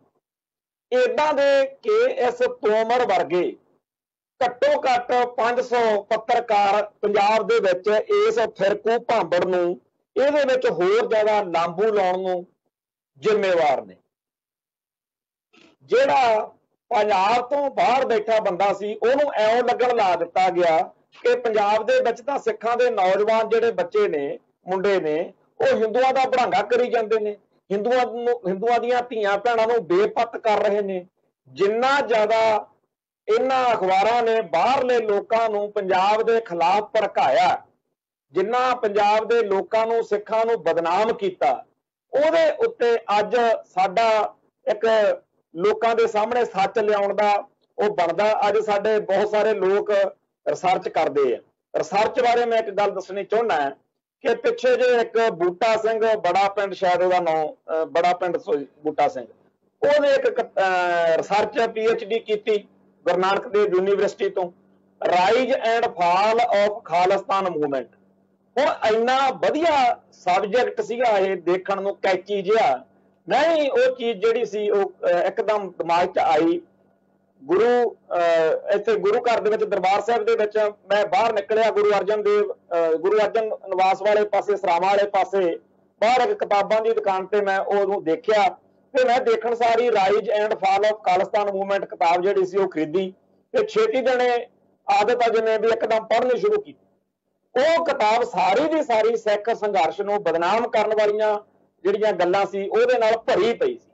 ਏਦਾਂ ਦੇ ਕੇ ਐਸ ਤੋਮਰ ਵਰਗੇ ਘੱਟੋ ਘੱਟ ਪੰਜ ਸੌ ਪੱਤਰਕਾਰ ਪੰਜਾਬ ਦੇ ਵਿੱਚ ਇਸ ਫਿਰਕੂ ਭਾਂਬੜ ਨੂੰ ਇਹਦੇ ਵਿੱਚ ਹੋਰ ਜ਼ਿਆਦਾ ਲਾਂਬੂ ਲਾਉਣ ਨੂੰ ਜ਼ਿੰਮੇਵਾਰ ਨੇ। ਜਿਹੜਾ ਪੰਜਾਬ ਤੋਂ ਬਾਹਰ ਬੈਠਾ ਬੰਦਾ ਸੀ ਉਹਨੂੰ ਐਉਂ ਲੱਗਣ ਲਾ ਦਿੱਤਾ ਗਿਆ ਕਿ ਪੰਜਾਬ ਦੇ ਵਿੱਚ ਤਾਂ ਸਿੱਖਾਂ ਦੇ ਨੌਜਵਾਨ ਜਿਹੜੇ ਬੱਚੇ ਨੇ, ਮੁੰਡੇ ਨੇ, ਉਹ ਹਿੰਦੂਆਂ ਦਾ ਬੜਾਂਗਾ ਕਰੀ ਜਾਂਦੇ ਨੇ, ਹਿੰਦੂਆਂ ਨੂੰ, ਹਿੰਦੂਆਂ ਦੀਆਂ ਧੀਆਂ ਭੈਣਾਂ ਨੂੰ ਬੇਪੱਤ ਕਰ ਰਹੇ ਨੇ। ਜਿੰਨਾ ਜ਼ਿਆਦਾ ਇਹਨਾਂ ਅਖਬਾਰਾਂ ਨੇ ਬਾਹਰਲੇ ਲੋਕਾਂ ਨੂੰ ਪੰਜਾਬ ਦੇ ਖਿਲਾਫ ਭੜਕਾਇਆ, ਜਿੰਨਾ ਪੰਜਾਬ ਦੇ ਲੋਕਾਂ ਨੂੰ, ਸਿੱਖਾਂ ਨੂੰ ਬਦਨਾਮ ਕੀਤਾ, ਉਹਦੇ ਉੱਤੇ ਅੱਜ ਸਾਡਾ ਇੱਕ ਲੋਕਾਂ ਦੇ ਸਾਹਮਣੇ ਸੱਚ ਲਿਆਉਣ ਦਾ ਉਹ ਬਣਦਾ। ਅੱਜ ਸਾਡੇ ਬਹੁਤ ਸਾਰੇ ਲੋਕ ਰਿਸਰਚ ਕਰਦੇ ਆ। ਰਿਸਰਚ ਬਾਰੇ ਮੈਂ ਇੱਕ ਗੱਲ ਦੱਸਣੀ ਚਾਹੁੰਦਾ ਕਿ ਪਿੱਛੇ ਜੇ ਇੱਕ ਬੂਟਾ ਸਿੰਘ, ਬੜਾ ਪਿੰਡ, ਸ਼ਾਇਦ ਉਹਦਾ ਨਾਂ ਬੜਾ ਪਿੰਡ ਬੂਟਾ ਸਿੰਘ, ਉਹਨੇ ਇੱਕ ਰਿਸਰਚ ਪੀ ਐਚ ਡੀ ਕੀਤੀ ਗੁਰੂ ਨਾਨਕ ਦੇਵ ਯੂਨੀਵਰਸਿਟੀ ਤੋਂ, rise and fall of Khalistan movement. ਹੁਣ ਇੰਨਾ ਵਧੀਆ ਸਬਜੈਕਟ ਸੀਗਾ ਇਹ, ਦੇਖਣ ਨੂੰ ਕੈਚੀ ਜਿਹਾ। ਨਹੀਂ, ਉਹ ਚੀਜ਼ ਜਿਹੜੀ ਸੀ ਉਹ ਇੱਕਦਮ ਦਿਮਾਗ 'ਚ ਆਈ। ਗੁਰੂ ਇੱਥੇ ਗੁਰੂ ਘਰ ਦੇ ਵਿੱਚ, ਦਰਬਾਰ ਸਾਹਿਬ ਦੇ ਵਿੱਚ ਮੈਂ ਬਾਹਰ ਨਿਕਲਿਆ, ਗੁਰੂ ਅਰਜਨ ਦੇਵ ਗੁਰੂ ਅਰਜਨ ਨਿਵਾਸ ਵਾਲੇ ਪਾਸੇ, ਸਰਾਵਾਂ ਵਾਲੇ ਪਾਸੇ, ਬਾਹਰ ਇੱਕ ਕਿਤਾਬਾਂ ਦੀ ਦੁਕਾਨ ਤੇ ਮੈਂ ਉਹਨੂੰ ਦੇਖਿਆ ਤੇ ਮੈਂ ਦੇਖਣ ਸਾਰੀ rise and fall of Khalistan movement ਕਿਤਾਬ ਜਿਹੜੀ ਸੀ ਉਹ ਖਰੀਦੀ ਤੇ ਛੇਤੀ ਦਿਨੇ ਆਦਤ ਅਜ ਨੇ ਵੀ ਇੱਕਦਮ ਪੜ੍ਹਨੀ ਸ਼ੁਰੂ ਕੀਤੀ। ਉਹ ਕਿਤਾਬ ਸਾਰੀ ਦੀ ਸਾਰੀ ਸਿੱਖ ਸੰਘਰਸ਼ ਨੂੰ ਬਦਨਾਮ ਕਰਨ ਵਾਲੀਆਂ ਜਿਹੜੀਆਂ ਗੱਲਾਂ ਸੀ ਉਹਦੇ ਨਾਲ ਭਰੀ ਪਈ ਸੀ।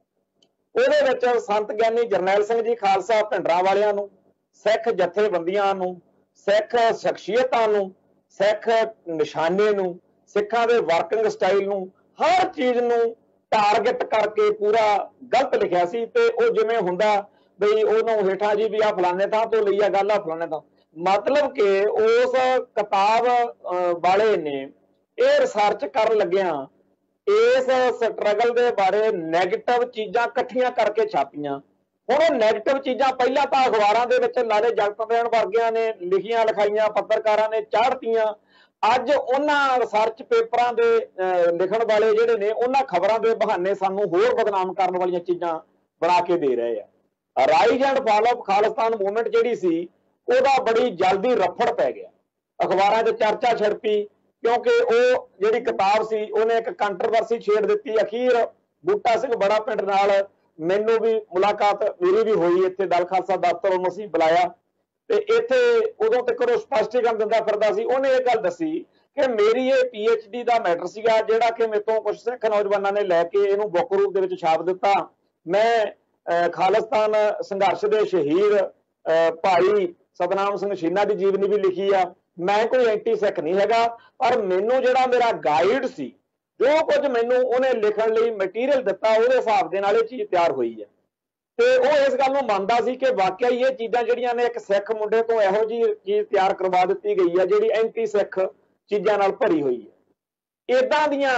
ਉਹਦੇ ਵਿੱਚ ਸੰਤ ਗਿਆਨੀ ਜਰਨੈਲ ਸਿੰਘ ਜੀ ਖਾਲਸਾ ਭਿੰਡਰਾਂ ਵਾਲਿਆਂ ਨੂੰ, ਸਿੱਖ ਜਥੇਬੰਦੀਆਂ ਨੂੰ, ਸਿੱਖ ਸ਼ਖਸੀਅਤਾਂ ਨੂੰ, ਸਿੱਖ ਨਿਸ਼ਾਨੇ ਨੂੰ, ਸਿੱਖਾਂ ਦੇ ਵਰਕਿੰਗ ਸਟਾਈਲ ਨੂੰ, ਹਰ ਚੀਜ਼ ਨੂੰ ਟਾਰਗੇਟ ਕਰਕੇ ਪੂਰਾ ਗਲਤ ਲਿਖਿਆ ਸੀ। ਤੇ ਉਹ ਜਿਵੇਂ ਹੁੰਦਾ ਬਈ ਉਹਨੂੰ ਹੇਠਾਂ ਜੀ ਵੀ ਆ ਫਲਾਣੇ ਥਾਂ ਤੋਂ ਲਈ ਆ ਗੱਲ, ਆ ਫਲਾਣੇ ਥਾਂ, ਮਤਲਬ ਕਿ ਉਸ ਕਿਤਾਬ ਵਾਲੇ ਨੇ ਇਹ ਰਿਸਰਚ ਕਰਨ ਲੱਗਿਆ ਇਸ ਸਟਰਗਲ ਦੇ ਬਾਰੇ ਨੈਗੇਟਿਵ ਚੀਜ਼ਾਂ ਇਕੱਠੀਆਂ ਕਰਕੇ ਛਾਪੀਆਂ। ਹੁਣ ਉਹ ਨੈਗੇਟਿਵ ਚੀਜ਼ਾਂ ਪਹਿਲਾਂ ਤਾਂ ਅਖਬਾਰਾਂ ਦੇ ਵਿੱਚ ਲਾਲੇ ਜਗਤ ਦੇਣ ਵਰਗਿਆਂ ਨੇ ਲਿਖੀਆਂ ਲਿਖਾਈਆਂ, ਪੱਤਰਕਾਰਾਂ ਨੇ ਚਾੜਤੀਆਂ। ਅੱਜ ਉਹਨਾਂ ਰਿਸਰਚ ਪੇਪਰਾਂ ਦੇ ਲਿਖਣ ਵਾਲੇ ਜਿਹੜੇ ਨੇ, ਉਹਨਾਂ ਖਬਰਾਂ ਦੇ ਬਹਾਨੇ ਸਾਨੂੰ ਹੋਰ ਬਦਨਾਮ ਕਰਨ ਵਾਲੀਆਂ ਚੀਜ਼ਾਂ ਬਣਾ ਕੇ ਦੇ ਰਹੇ ਆ। Rise and fall of Khalistan movement ਜਿਹੜੀ ਸੀ ਉਹਦਾ ਬੜੀ ਜਲਦੀ ਰਫੜ ਪੈ ਗਿਆ, ਅਖਬਾਰਾਂ 'ਚ ਚਰਚਾ ਛਿੜ ਪਈ, ਕਿਉਂਕਿ ਉਹ ਜਿਹੜੀ ਕਿਤਾਬ ਸੀ ਉਹਨੇ ਇੱਕ ਕੰਟਰੋਵਰਸੀ ਛੇੜ ਦਿੱਤੀ। ਅਖੀਰ ਬੂਟਾ ਸਿੰਘ ਬੜਾ ਪਿੰਡ ਨਾਲ ਮੈਨੂੰ ਵੀ ਮੁਲਾਕਾਤ ਮੇਰੀ ਵੀ ਹੋਈ, ਇੱਥੇ ਦਲ ਖਾਲਸਾ ਦਫ਼ਤਰ ਉਹਨੂੰ ਅਸੀਂ ਬੁਲਾਇਆ ਤੇ ਇੱਥੇ ਉਦੋਂ ਤੱਕ ਉਹ ਸਪਸ਼ਟੀਕਰਨ ਦਿੰਦਾ ਫਿਰਦਾ ਸੀ। ਉਹਨੇ ਇਹ ਗੱਲ ਦੱਸੀ ਕਿ ਮੇਰੀ ਇਹ ਪੀ ਐਚ ਡੀ ਦਾ ਮੈਟਰ ਸੀਗਾ ਜਿਹੜਾ ਕਿ ਮੇਰੇ ਤੋਂ ਕੁਝ ਸਿੱਖ ਨੌਜਵਾਨਾਂ ਨੇ ਲੈ ਕੇ ਇਹਨੂੰ ਬੁੱਕ ਰੂਪ ਦੇ ਵਿੱਚ ਛਾਪ ਦਿੱਤਾ। ਮੈਂ ਖਾਲਿਸਤਾਨ ਸੰਘਰਸ਼ ਦੇ ਸ਼ਹੀਦ ਭਾਈ ਸਤਨਾਮ ਸਿੰਘ ਸ਼ੀਨਾ ਦੀ ਜੀਵਨੀ ਵੀ ਲਿਖੀ ਆ। ਮੈਂ ਕੋਈ ਐਂਟੀ ਸਿੱਖ ਨਹੀਂ ਹੈਗਾ, ਪਰ ਮੈਨੂੰ ਜਿਹੜਾ ਮੇਰਾ ਗਾਈਡ ਸੀ, ਜੋ ਕੁਝ ਮੈਨੂੰ ਉਹਨੇ ਲਿਖਣ ਲਈ ਮਟੀਰੀਅਲ ਦਿੱਤਾ, ਉਹਦੇ ਹਿਸਾਬ ਦੇ ਨਾਲ ਇਹ ਚੀਜ਼ ਤਿਆਰ ਹੋਈ ਹੈ। ਤੇ ਉਹ ਇਸ ਗੱਲ ਨੂੰ ਮੰਨਦਾ ਸੀ ਕਿ ਵਾਕਿਆ ਹੀ ਇਹ ਚੀਜ਼ਾਂ ਜਿਹੜੀਆਂ ਨੇ ਇੱਕ ਸਿੱਖ ਮੁੰਡੇ ਤੋਂ ਇਹੋ ਜਿਹੀ ਚੀਜ਼ ਤਿਆਰ ਕਰਵਾ ਦਿੱਤੀ ਗਈ ਹੈ ਜਿਹੜੀ ਐਂਟੀ ਸਿੱਖ ਚੀਜ਼ਾਂ ਨਾਲ ਭਰੀ ਹੋਈ ਹੈ। ਏਦਾਂ ਦੀਆਂ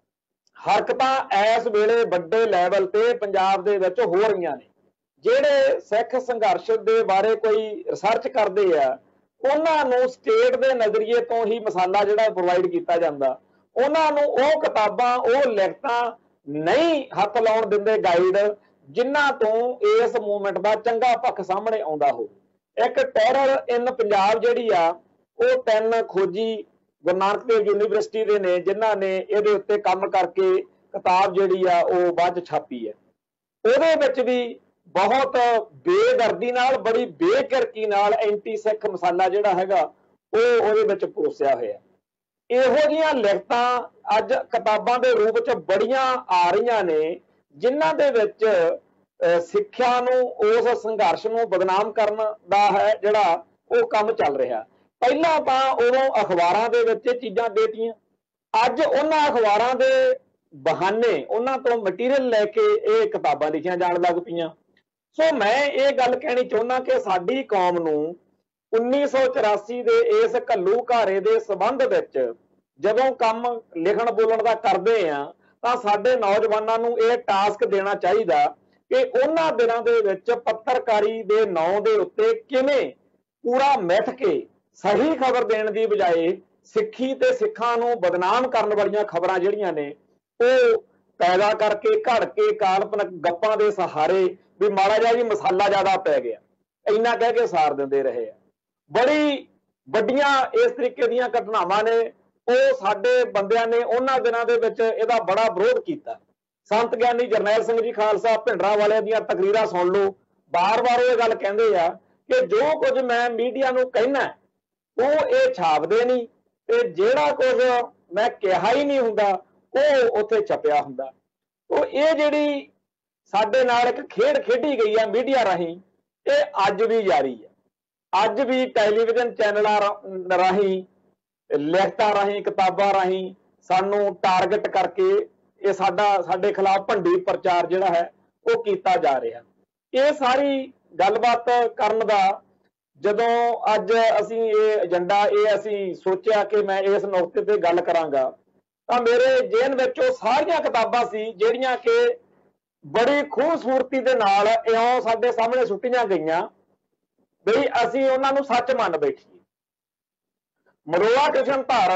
ਹਰਕਤਾਂ ਇਸ ਵੇਲੇ ਵੱਡੇ ਲੈਵਲ ਤੇ ਪੰਜਾਬ ਦੇ ਵਿੱਚ ਹੋ ਰਹੀਆਂ ਨੇ। ਜਿਹੜੇ ਸਿੱਖ ਸੰਘਰਸ਼ ਦੇ ਬਾਰੇ ਕੋਈ ਰਿਸਰਚ ਕਰਦੇ ਆ, ਉਹਨਾਂ ਨੂੰ ਸਟੇਟ ਦੇ ਨਜ਼ਰੀਏ ਤੋਂ ਹੀ ਮਸਾਲਾ ਜਿਹੜਾ ਪ੍ਰੋਵਾਈਡ ਕੀਤਾ ਜਾਂਦਾ। ਉਹਨਾਂ ਨੂੰ ਉਹ ਕਿਤਾਬਾਂ, ਉਹ ਲਿਖਤਾਂ ਨਹੀਂ ਹੱਥ ਲਾਉਣ ਦਿੰਦੇ ਗਾਈਡ, ਜਿਨ੍ਹਾਂ ਤੋਂ ਇਸ ਮੂਵਮੈਂਟ ਦਾ ਚੰਗਾ ਪੱਖ ਸਾਹਮਣੇ ਆਉਂਦਾ ਹੋਵੇ। ਇੱਕ ਟੈਰਰ ਇਨ ਪੰਜਾਬ ਜਿਹੜੀ ਆ, ਉਹ ਤਿੰਨ ਖੋਜੀ ਗੁਰੂ ਨਾਨਕ ਦੇਵ ਯੂਨੀਵਰਸਿਟੀ ਦੇ ਨੇ, ਜਿਨ੍ਹਾਂ ਨੇ ਇਹਦੇ ਉੱਤੇ ਕੰਮ ਕਰਕੇ ਕਿਤਾਬ ਜਿਹੜੀ ਆ ਉਹ ਬਾਅਦ 'ਚ ਛਾਪੀ ਹੈ। ਉਹਦੇ ਵਿੱਚ ਵੀ ਬਹੁਤ ਬੇਦਰਦੀ ਨਾਲ, ਬੜੀ ਬੇਕਿਰਕੀ ਨਾਲ ਐਂਟੀ ਸਿੱਖ ਮਸਾਲਾ ਜਿਹੜਾ ਹੈਗਾ ਉਹ ਉਹਦੇ ਵਿੱਚ ਪਰੋਸਿਆ ਹੋਇਆ। ਇਹੋ ਜਿਹੀਆਂ ਲਿਖਤਾਂ ਅੱਜ ਕਿਤਾਬਾਂ ਦੇ ਰੂਪ 'ਚ ਬੜੀਆਂ ਆ ਰਹੀਆਂ ਨੇ, ਜਿਨ੍ਹਾਂ ਦੇ ਵਿੱਚ ਸਿੱਖਿਆ ਨੂੰ, ਉਸ ਸੰਘਰਸ਼ ਨੂੰ ਬਦਨਾਮ ਕਰਨ ਦਾ ਹੈ ਜਿਹੜਾ ਉਹ ਕੰਮ ਚੱਲ ਰਿਹਾ। ਪਹਿਲਾਂ ਤਾਂ ਉਦੋਂ ਅਖਬਾਰਾਂ ਦੇ ਵਿੱਚ ਇਹ ਚੀਜ਼ਾਂ ਦੇਤੀਆਂ, ਅੱਜ ਉਹਨਾਂ ਅਖਬਾਰਾਂ ਦੇ ਬਹਾਨੇ ਉਹਨਾਂ ਤੋਂ ਮਟੀਰੀਅਲ ਲੈ ਕੇ ਇਹ ਕਿਤਾਬਾਂ ਲਿਖੀਆਂ ਜਾਣ ਲੱਗ ਪਈਆਂ। ਸੋ ਮੈਂ ਇਹ ਗੱਲ ਕਹਿਣੀ ਚਾਹੁੰਦਾ ਕਿ ਸਾਡੀ ਕੌਮ ਨੂੰ ਉੱਨੀ ਸੌ ਚੁਰਾਸੀ ਦੇ ਇਸ ਘੱਲੂ ਘਾਰੇ ਦੇ ਸੰਬੰਧ ਵਿੱਚ ਜਦੋਂ ਕੰਮ ਲਿਖਣ ਬੋਲਣ ਦਾ ਕਰਦੇ ਆ, ਤਾਂ ਸਾਡੇ ਨੌਜਵਾਨਾਂ ਨੂੰ ਇਹ ਟਾਸਕ ਦੇਣਾ ਚਾਹੀਦਾ ਕਿ ਉਹਨਾਂ ਦਿਨਾਂ ਦੇ ਵਿੱਚ ਪੱਤਰਕਾਰੀ ਦੇ ਨਾਂ ਦੇ ਉੱਤੇ ਕਿਵੇਂ ਪੂਰਾ ਮਿੱਥ ਕੇ ਸਹੀ ਖਬਰ ਦੇਣ ਦੀ ਬਜਾਏ ਸਿੱਖੀ ਤੇ ਸਿੱਖਾਂ ਨੂੰ ਬਦਨਾਮ ਕਰਨ ਵਾਲੀਆਂ ਖਬਰਾਂ ਜਿਹੜੀਆਂ ਨੇ ਉਹ ਪੈਦਾ ਕਰਕੇ, ਘੜ ਕੇ, ਕਾਲਪਨਿਕ ਗੱਪਾਂ ਦੇ ਸਹਾਰੇ ਵੀ ਮਾੜਾ ਜਿਹਾ ਜੀ ਮਸਾਲਾ ਜ਼ਿਆਦਾ ਪੈ ਗਿਆ, ਇੰਨਾ ਕਹਿ ਕੇ ਸਾਰ ਦਿੰਦੇ ਰਹੇ ਆ। ਬੜੀ ਵੱਡੀਆਂ ਇਸ ਤਰੀਕੇ ਦੀਆਂ ਘਟਨਾਵਾਂ ਨੇ, ਉਹ ਸਾਡੇ ਬੰਦਿਆਂ ਨੇ ਉਹਨਾਂ ਦਿਨਾਂ ਦੇ ਵਿੱਚ ਇਹਦਾ ਬੜਾ ਵਿਰੋਧ ਕੀਤਾ। संत ज्ञानी जरनैल सिंह जी खालसा भिंडरां वाले ਦੀਆਂ ਤਕਰੀਰਾਂ सुन लो, बार बार वो गल कहते हैं कि जो कुछ मैं मीडिया नूं कहना वो ये छापदे नहीं, ते जिहड़ा कुछ मैं कहा ही नहीं हुंदा वो उत्थे छपिया हुंदा। तो ये जिहड़ी साडे नाल एक खेड खेडी गई है मीडिया राहीं, ये अज भी जारी है। अज भी टैलीविजन चैनलों राहीं, लिखतां राहीं, किताबां राहीं सानू टारगेट करके ये साडा साडे खिलाफ भंडी प्रचार जिहड़ा है वो कीता जा रहा। ये सारी गलबात करन दा जदों अज असीं ये एजेंडा ये असीं सोचिया कि मैं इस नुकते ते गल करांगा, तां मेरे जेहन विच वो सारियां किताबां सी जिहड़ियां कि बड़ी खूबसूरती दे नाल इउं साडे सामने सुट्टियां गईयां बई असीं उन्हां नूं सच मन बैठीए। मरोआ कृष्ण धर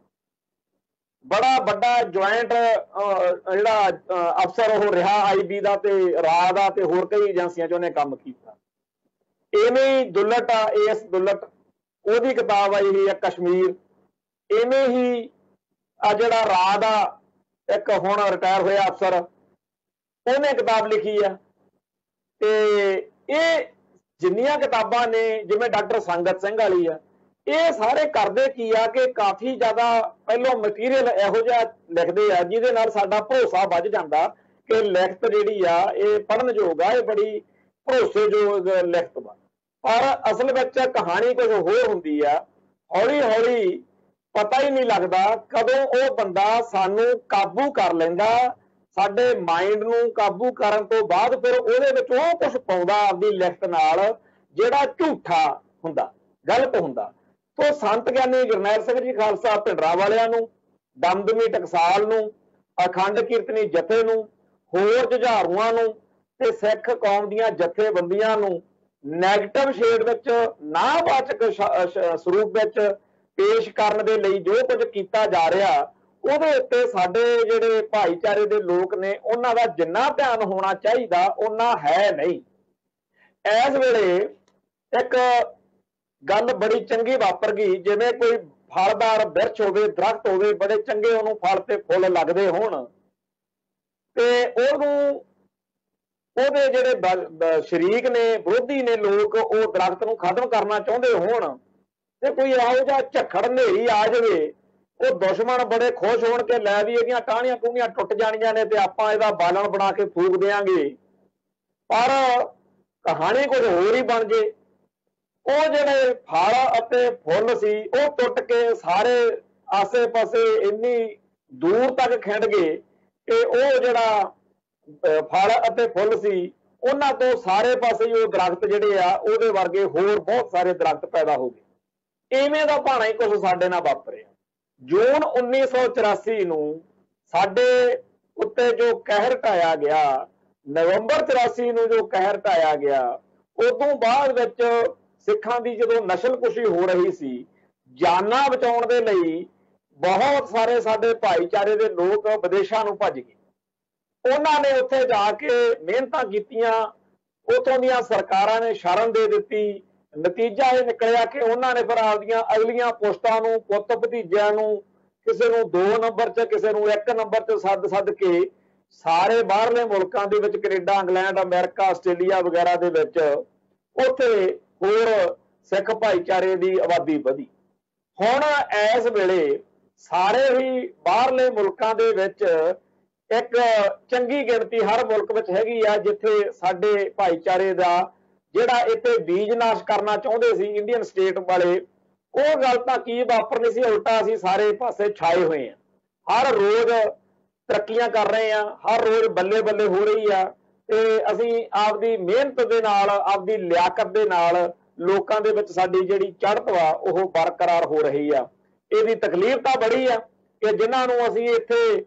बड़ा बड़ा ज्वाइंट जिहड़ा अफसर वो रहा आई बी का रा का होर कई एजेंसियां च उन्हें काम किया। इवें ही दुलट आ एस दुलट ओहदी किताब आई हुई है कश्मीर। इवें ही आ जिहड़ा रा का एक हुण रिटायर होया अफसर उन्हें किताब लिखी है। ते ये जिन्नियां किताबां ने जिवें डॉक्टर संगत सिंह वाली है, ये सारे करते की आ कि काफ़ी ज़्यादा पहलों मटीरियल इहो जिहा लिखते आ जिहदे नाल साडा भरोसा वध जांदा कि लिखत जिहड़ी आ ये पढ़नयोग आ, ये बड़ी भरोसेयोग लिखत वा। पर असल विच कहानी कुछ होर हुंदी आ। हौली हौली पता ही नहीं लगदा कदों वो बंदा सानू काबू कर लैंदा, साडे माइंड नूं काबू करन तो बाद फिर उहदे विच ओह कुछ पाउंदा आपदी लिखत नाल जिहड़ा झूठा हुंदा, गलत हुंदा। तो संत ज्ञानी जरनैल सिंह जी खालसा भिंडरां वालियां नूं, दमदमी टकसाल नूं, अखंड कीर्तनी जथे नूं, होर जुझारूआं नूं ते सिख कौम दीआं जथेबंदियां नूं नैगेटिव शेड विच नावाचक स्वरूप विच पेश करन दे लई जो कुछ कीता जा रिहा ਉਹਦੇ ਉੱਤੇ ਸਾਡੇ ਜਿਹੜੇ ਭਾਈਚਾਰੇ ਦੇ ਲੋਕ ਨੇ ਉਹਨਾਂ ਦਾ ਜਿੰਨਾ ਧਿਆਨ ਹੋਣਾ ਚਾਹੀਦਾ ਉਹਨਾਂ ਹੈ ਨਹੀਂ। ਇਸ ਵੇਲੇ ਇੱਕ ਗੱਲ ਬੜੀ ਚੰਗੀ ਵਾਪਰ ਗਈ, ਜਿਵੇਂ ਕੋਈ ਫਲਦਾਰ ਬਿਰਛ ਹੋਵੇ, ਦਰਖਤ ਹੋਵੇ, ਬੜੇ ਚੰਗੇ ਉਹਨੂੰ ਫਲ ਤੇ ਫੁੱਲ ਲੱਗਦੇ ਹੋਣ ਤੇ ਉਹਨੂੰ ਉਹਦੇ ਜਿਹੜੇ ਸ਼ਰੀਕ ਨੇ, ਵਿਰੋਧੀ ਨੇ ਲੋਕ, ਉਹ ਦਰਖਤ ਨੂੰ ਖਤਮ ਕਰਨਾ ਚਾਹੁੰਦੇ ਹੋਣ ਤੇ ਕੋਈ ਇਹੋ ਜਿਹਾ ਝੱਖੜ ਹਨੇਰੀ ਆ ਜਾਵੇ, ਉਹ ਦੁਸ਼ਮਣ ਬੜੇ ਖੁਸ਼ ਹੋਣ ਕੇ ਲੈ ਵੀ ਇਹਦੀਆਂ ਟਾਹਣੀਆਂ ਟੂਹਣੀਆਂ ਟੁੱਟ ਜਾਣੀਆਂ ਨੇ ਤੇ ਆਪਾਂ ਇਹਦਾ ਬਾਲਣ ਬਣਾ ਕੇ ਫੂਕ ਦੇਾਂਗੇ, ਪਰ ਕਹਾਣੀ ਕੁਝ ਹੋਰ ਹੀ ਬਣ ਜੇ। ਉਹ ਜਿਹੜੇ ਫਲ ਅਤੇ ਫੁੱਲ ਸੀ ਉਹ ਟੁੱਟ ਕੇ ਸਾਰੇ ਆਸੇ ਪਾਸੇ ਇੰਨੀ ਦੂਰ ਤੱਕ ਖਿੰਡ ਗਏ ਕਿ ਉਹ ਜਿਹੜਾ ਫਲ ਅਤੇ ਫੁੱਲ ਸੀ ਉਹਨਾਂ ਤੋਂ ਸਾਰੇ ਪਾਸੇ ਉਹ ਦਰਖਤ ਜਿਹੜੇ ਆ ਉਹਦੇ ਵਰਗੇ ਹੋਰ ਬਹੁਤ ਸਾਰੇ ਦਰਖਤ ਪੈਦਾ ਹੋ ਗਏ। ਇਵੇਂ ਦਾ ਭਾਣਾ ਹੀ ਕੁਝ ਸਾਡੇ ਨਾਲ ਵਾਪਰਿਆ। ਜੂਨ ਉੱਨੀ ਸੌ ਚੁਰਾਸੀ ਨੂੰ ਸਾਡੇ ਉੱਤੇ ਜੋ ਕਹਿਰ ਢਾਇਆ ਗਿਆ, ਨਵੰਬਰ ਚੁਰਾਸੀ ਨੂੰ ਜੋ ਕਹਿਰ ਢਾਇਆ ਗਿਆ, ਉਦੋਂ ਬਾਅਦ ਵਿੱਚ ਸਿੱਖਾਂ ਦੀ ਜਦੋਂ ਨਸਲਕੁਸ਼ੀ ਹੋ ਰਹੀ ਸੀ, ਜਾਨਾਂ ਬਚਾਉਣ ਦੇ ਲਈ ਬਹੁਤ ਸਾਰੇ ਸਾਡੇ ਭਾਈਚਾਰੇ ਦੇ ਲੋਕ ਵਿਦੇਸ਼ਾਂ ਨੂੰ ਭੱਜ ਗਏ। ਉਹਨਾਂ ਨੇ ਉੱਥੇ ਜਾ ਕੇ ਮਿਹਨਤਾਂ ਕੀਤੀਆਂ, ਉੱਥੋਂ ਦੀਆਂ ਸਰਕਾਰਾਂ ਨੇ ਸ਼ਰਨ ਦੇ ਦਿੱਤੀ। ਨਤੀਜਾ ਇਹ ਨਿਕਲਿਆ ਕਿ ਉਹਨਾਂ ਨੇ ਫਿਰ ਆਪਦੀਆਂ ਅਗਲੀਆਂ ਪੋਸਟਾਂ ਨੂੰ, ਪੁੱਤ ਭਤੀਜਿਆਂ ਨੂੰ, ਕਿਸੇ ਨੂੰ ਦੋ ਨੰਬਰ 'ਚ, ਕਿਸੇ ਨੂੰ ਇੱਕ ਨੰਬਰ 'ਚ ਸੱਦ ਸੱਦ ਕੇ ਸਾਰੇ ਬਾਹਰਲੇ ਮੁਲਕਾਂ ਦੇ ਵਿੱਚ, ਕੈਨੇਡਾ, ਇੰਗਲੈਂਡ, ਅਮਰੀਕਾ, ਆਸਟ੍ਰੇਲੀਆ ਵਗੈਰਾ ਦੇ ਵਿੱਚ ਉੱਥੇ ਹੋਰ ਸਿੱਖ ਭਾਈਚਾਰੇ ਦੀ ਆਬਾਦੀ ਵਧੀ। ਹੁਣ ਇਸ ਵੇਲੇ ਸਾਰੇ ਹੀ ਬਾਹਰਲੇ ਮੁਲਕਾਂ ਦੇ ਵਿੱਚ ਇੱਕ ਚੰਗੀ ਗਿਣਤੀ ਹਰ ਮੁਲਕ ਵਿੱਚ ਹੈਗੀ ਆ ਜਿੱਥੇ ਸਾਡੇ ਭਾਈਚਾਰੇ ਦਾ ਜਿਹੜਾ ਇੱਥੇ ਬੀਜ ਨਾਸ਼ ਕਰਨਾ ਚਾਹੁੰਦੇ ਸੀ ਇੰਡੀਅਨ ਸਟੇਟ ਵਾਲੇ, ਉਹ ਗੱਲ ਤਾਂ ਕੀ ਵਾਪਰਨੀ ਸੀ, ਉਲਟਾ ਅਸੀਂ ਸਾਰੇ ਪਾਸੇ ਛਾਏ ਹੋਏ ਆ। ਹਰ ਰੋਜ਼ ਤਰੱਕੀਆਂ ਕਰ ਰਹੇ ਆ, ਹਰ ਰੋਜ਼ ਬੱਲੇ ਬੱਲੇ ਹੋ ਰਹੀ ਆ ਤੇ ਅਸੀਂ ਆਪਦੀ ਮਿਹਨਤ ਦੇ ਨਾਲ, ਆਪਦੀ ਲਿਆਕਤ ਦੇ ਨਾਲ ਲੋਕਾਂ ਦੇ ਵਿੱਚ ਸਾਡੀ ਜਿਹੜੀ ਚੜ੍ਹਤ ਵਾ ਉਹ ਬਰਕਰਾਰ ਹੋ ਰਹੀ ਆ। ਇਹਦੀ ਤਕਲੀਫ ਤਾਂ ਬੜੀ ਆ ਕਿ ਜਿਨ੍ਹਾਂ ਨੂੰ ਅਸੀਂ ਇੱਥੇ